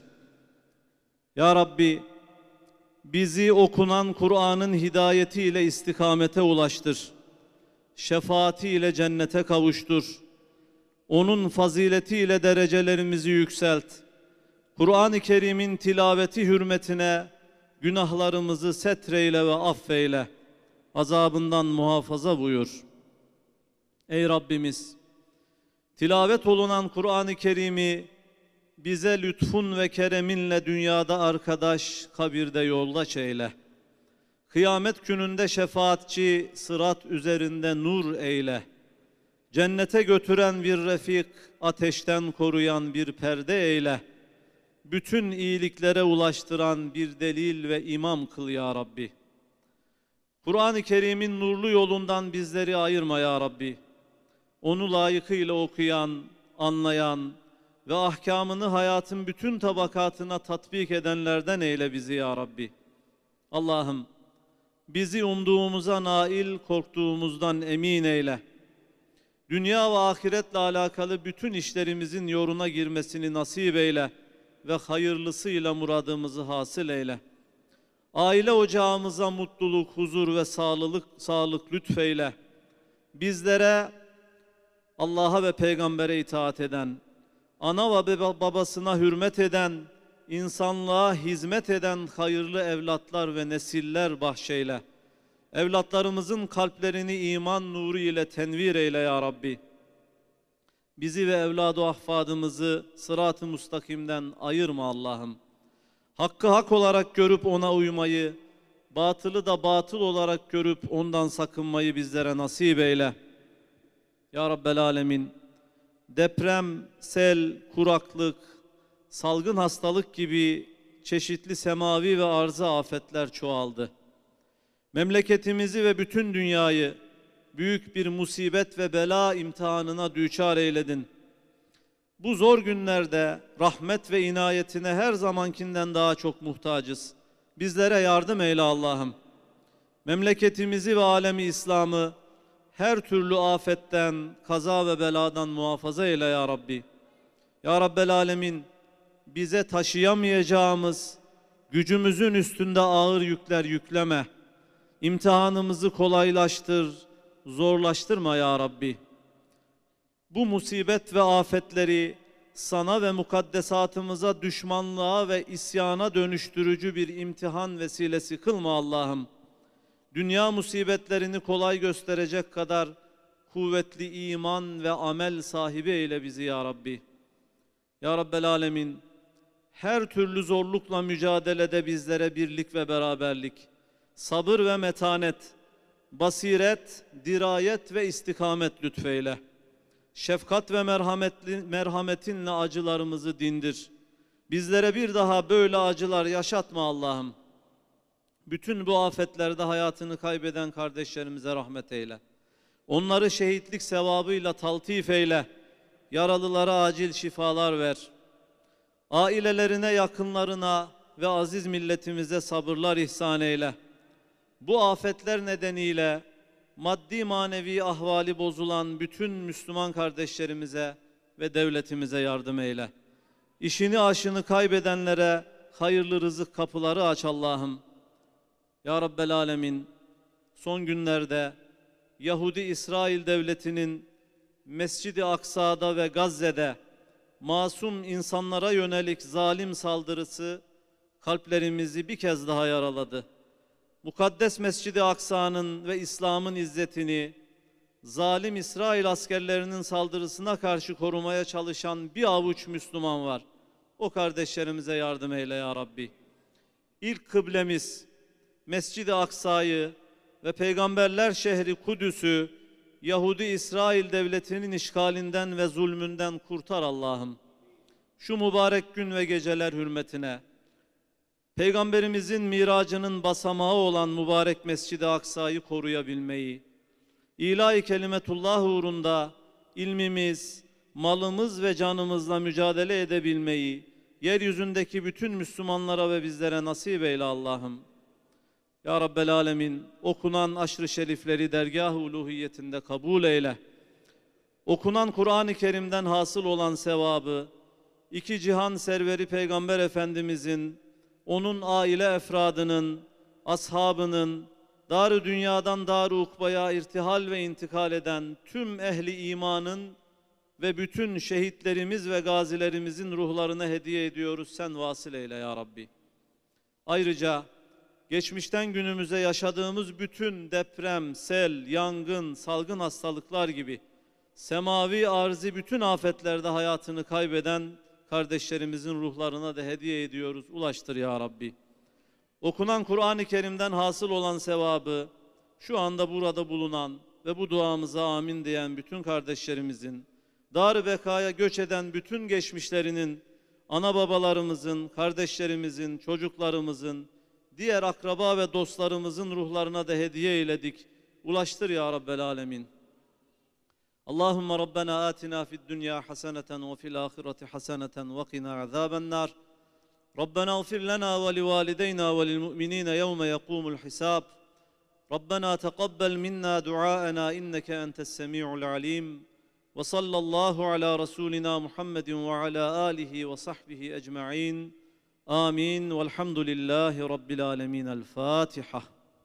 Ya Rabbi, bizi okunan Kur'an'ın hidayetiyle istikamete ulaştır. Şefaatiyle cennete kavuştur. Onun faziletiyle derecelerimizi yükselt. Kur'an-ı Kerim'in tilaveti hürmetine günahlarımızı setreyle ve affeyle. Azabından muhafaza buyur. Ey Rabbimiz, tilavet olunan Kur'an-ı Kerim'i bize lütfun ve kereminle dünyada arkadaş, kabirde yoldaş eyle. Kıyamet gününde şefaatçi, sırat üzerinde nur eyle. Cennete götüren bir refik, ateşten koruyan bir perde eyle. Bütün iyiliklere ulaştıran bir delil ve imam kıl ya Rabbi. Kur'an-ı Kerim'in nurlu yolundan bizleri ayırma ya Rabbi. Onu layıkıyla okuyan, anlayan ve ahkamını hayatın bütün tabakatına tatbik edenlerden eyle bizi ya Rabbi. Allah'ım bizi umduğumuza nail, korktuğumuzdan emin eyle. Dünya ve ahiretle alakalı bütün işlerimizin yoluna girmesini nasip eyle ve hayırlısıyla muradımızı hasıl eyle. Aile ocağımıza mutluluk, huzur ve sağlık lütfeyle. Bizlere Allah'a ve peygambere itaat eden, ana ve babasına hürmet eden, insanlığa hizmet eden hayırlı evlatlar ve nesiller bahşeyle. Evlatlarımızın kalplerini iman nuru ile tenvir eyle ya Rabbi. Bizi ve evladı ahfadımızı sırat-ı mustakimden ayırma Allah'ım. Hakkı hak olarak görüp ona uymayı, batılı da batıl olarak görüp ondan sakınmayı bizlere nasip eyle. Ya Rabbel Alemin, deprem, sel, kuraklık, salgın hastalık gibi çeşitli semavi ve arzı afetler çoğaldı. Memleketimizi ve bütün dünyayı büyük bir musibet ve bela imtihanına düçar eyledin. Bu zor günlerde rahmet ve inayetine her zamankinden daha çok muhtacız. Bizlere yardım eyle Allah'ım. Memleketimizi ve alemi İslam'ı her türlü afetten, kaza ve beladan muhafaza eyle ya Rabbi. Ya Rabbel Alemin, bize taşıyamayacağımız, gücümüzün üstünde ağır yükler yükleme. İmtihanımızı kolaylaştır, zorlaştırma ya Rabbi. Bu musibet ve afetleri sana ve mukaddesatımıza düşmanlığa ve isyana dönüştürücü bir imtihan vesilesi kılma Allah'ım. Dünya musibetlerini kolay gösterecek kadar kuvvetli iman ve amel sahibi eyle bizi ya Rabbi. Ya Rabbel Alemin, her türlü zorlukla mücadelede bizlere birlik ve beraberlik, sabır ve metanet, basiret, dirayet ve istikamet lütfeyle. Şefkat ve merhametinle acılarımızı dindir. Bizlere bir daha böyle acılar yaşatma Allah'ım. Bütün bu afetlerde hayatını kaybeden kardeşlerimize rahmet eyle. Onları şehitlik sevabıyla taltif eyle. Yaralılara acil şifalar ver. Ailelerine, yakınlarına ve aziz milletimize sabırlar ihsan eyle. bu afetler nedeniyle maddi manevi ahvali bozulan bütün Müslüman kardeşlerimize ve devletimize yardım eyle. İşini aşını kaybedenlere hayırlı rızık kapıları aç Allah'ım. Ya Rabbel Alemin, son günlerde Yahudi İsrail Devleti'nin Mescid-i Aksa'da ve Gazze'de masum insanlara yönelik zalim saldırısı kalplerimizi bir kez daha yaraladı. Mukaddes Mescid-i Aksa'nın ve İslam'ın izzetini zalim İsrail askerlerinin saldırısına karşı korumaya çalışan bir avuç Müslüman var. O kardeşlerimize yardım eyle ya Rabbi. İlk kıblemiz Mescid-i Aksa'yı ve Peygamberler şehri Kudüs'ü Yahudi İsrail Devleti'nin işgalinden ve zulmünden kurtar Allah'ım. Şu mübarek gün ve geceler hürmetine Peygamberimizin miracının basamağı olan mübarek Mescid-i Aksa'yı koruyabilmeyi, İlahi kelimetullah uğrunda ilmimiz, malımız ve canımızla mücadele edebilmeyi, yeryüzündeki bütün Müslümanlara ve bizlere nasip eyle Allah'ım. Ya Rabbel Alemin, okunan aşr-ı şerifleri dergâh-ı uluhiyetinde kabul eyle. Okunan Kur'an-ı Kerim'den hasıl olan sevabı, iki cihan serveri Peygamber Efendimizin, onun aile efradının, ashabının, dar-ı dünyadan dar-ı ukbaya irtihal ve intikal eden tüm ehli imanın ve bütün şehitlerimiz ve gazilerimizin ruhlarına hediye ediyoruz. Sen vasıl eyle ya Rabbi. Ayrıca geçmişten günümüze yaşadığımız bütün deprem, sel, yangın, salgın hastalıklar gibi semavi arzi bütün afetlerde hayatını kaybeden kardeşlerimizin ruhlarına da hediye ediyoruz. Ulaştır ya Rabbi. Okunan Kur'an-ı Kerim'den hasıl olan sevabı şu anda burada bulunan ve bu duamıza amin diyen bütün kardeşlerimizin, dar-ı bekaya göç eden bütün geçmişlerinin, ana babalarımızın, kardeşlerimizin, çocuklarımızın, diğer akraba ve dostlarımızın ruhlarına da hediye eyledik. Ulaştır ya Rabbel Alemin. Allahümme Rabbena atina fid dünya haseneten ve fil ahireti haseneten ve qina azaben nar. Rabbena gfir lana ve li valideyna ve lil mu'minina yevme yekumul hisab. Rabbena teqabbel minna duaena inneke entes semi'ul alim. Ve sallallahu ala Resulina Muhammedin ve ala alihi ve sahbihi ecma'in. Amin. Velhamdülillahi Rabbil alemin. El Fatiha.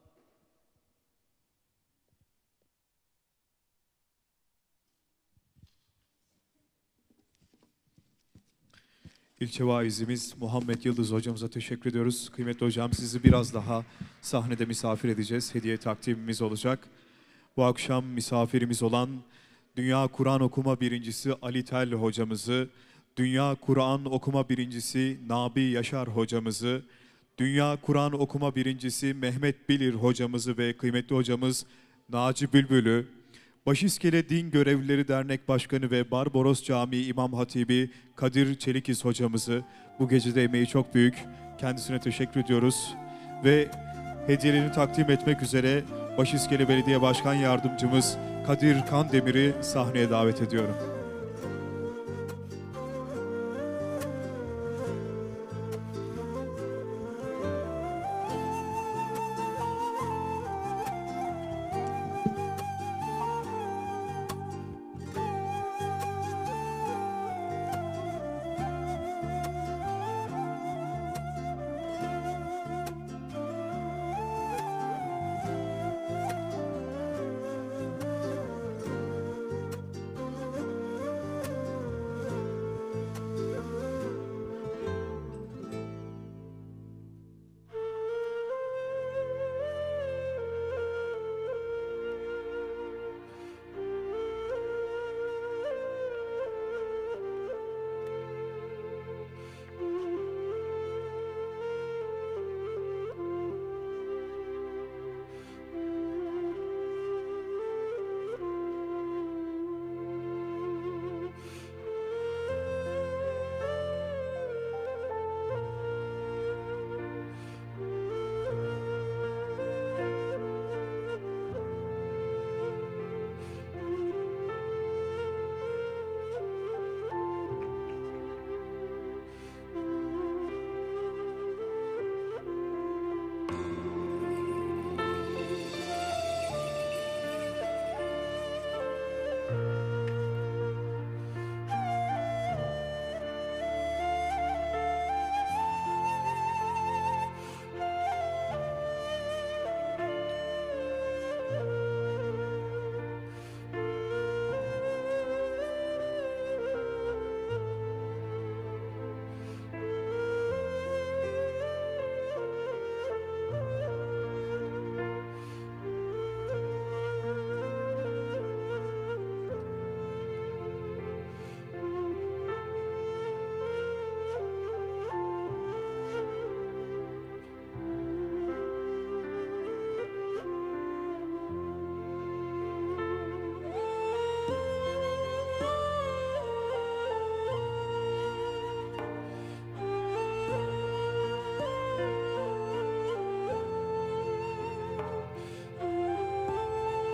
İlçe vaizimiz Muhammed Yıldız hocamıza teşekkür ediyoruz. Kıymetli hocam, sizi biraz daha sahnede misafir edeceğiz. Hediye takdimimiz olacak. Bu akşam misafirimiz olan Dünya Kur'an Okuma Birincisi Ali Tel hocamızı, Dünya Kur'an Okuma Birincisi Nabi Yaşar hocamızı, Dünya Kur'an Okuma Birincisi Mehmet Bilir hocamızı ve kıymetli hocamız Naci Bülbül'ü, Başiskele Din Görevlileri Dernek Başkanı ve Barbaros Camii İmam Hatibi Kadir Çelikiz hocamızı, bu gecede emeği çok büyük, kendisine teşekkür ediyoruz. Ve hediyelerini takdim etmek üzere Başiskele Belediye Başkan Yardımcımız Kadir Kandemir'i sahneye davet ediyorum.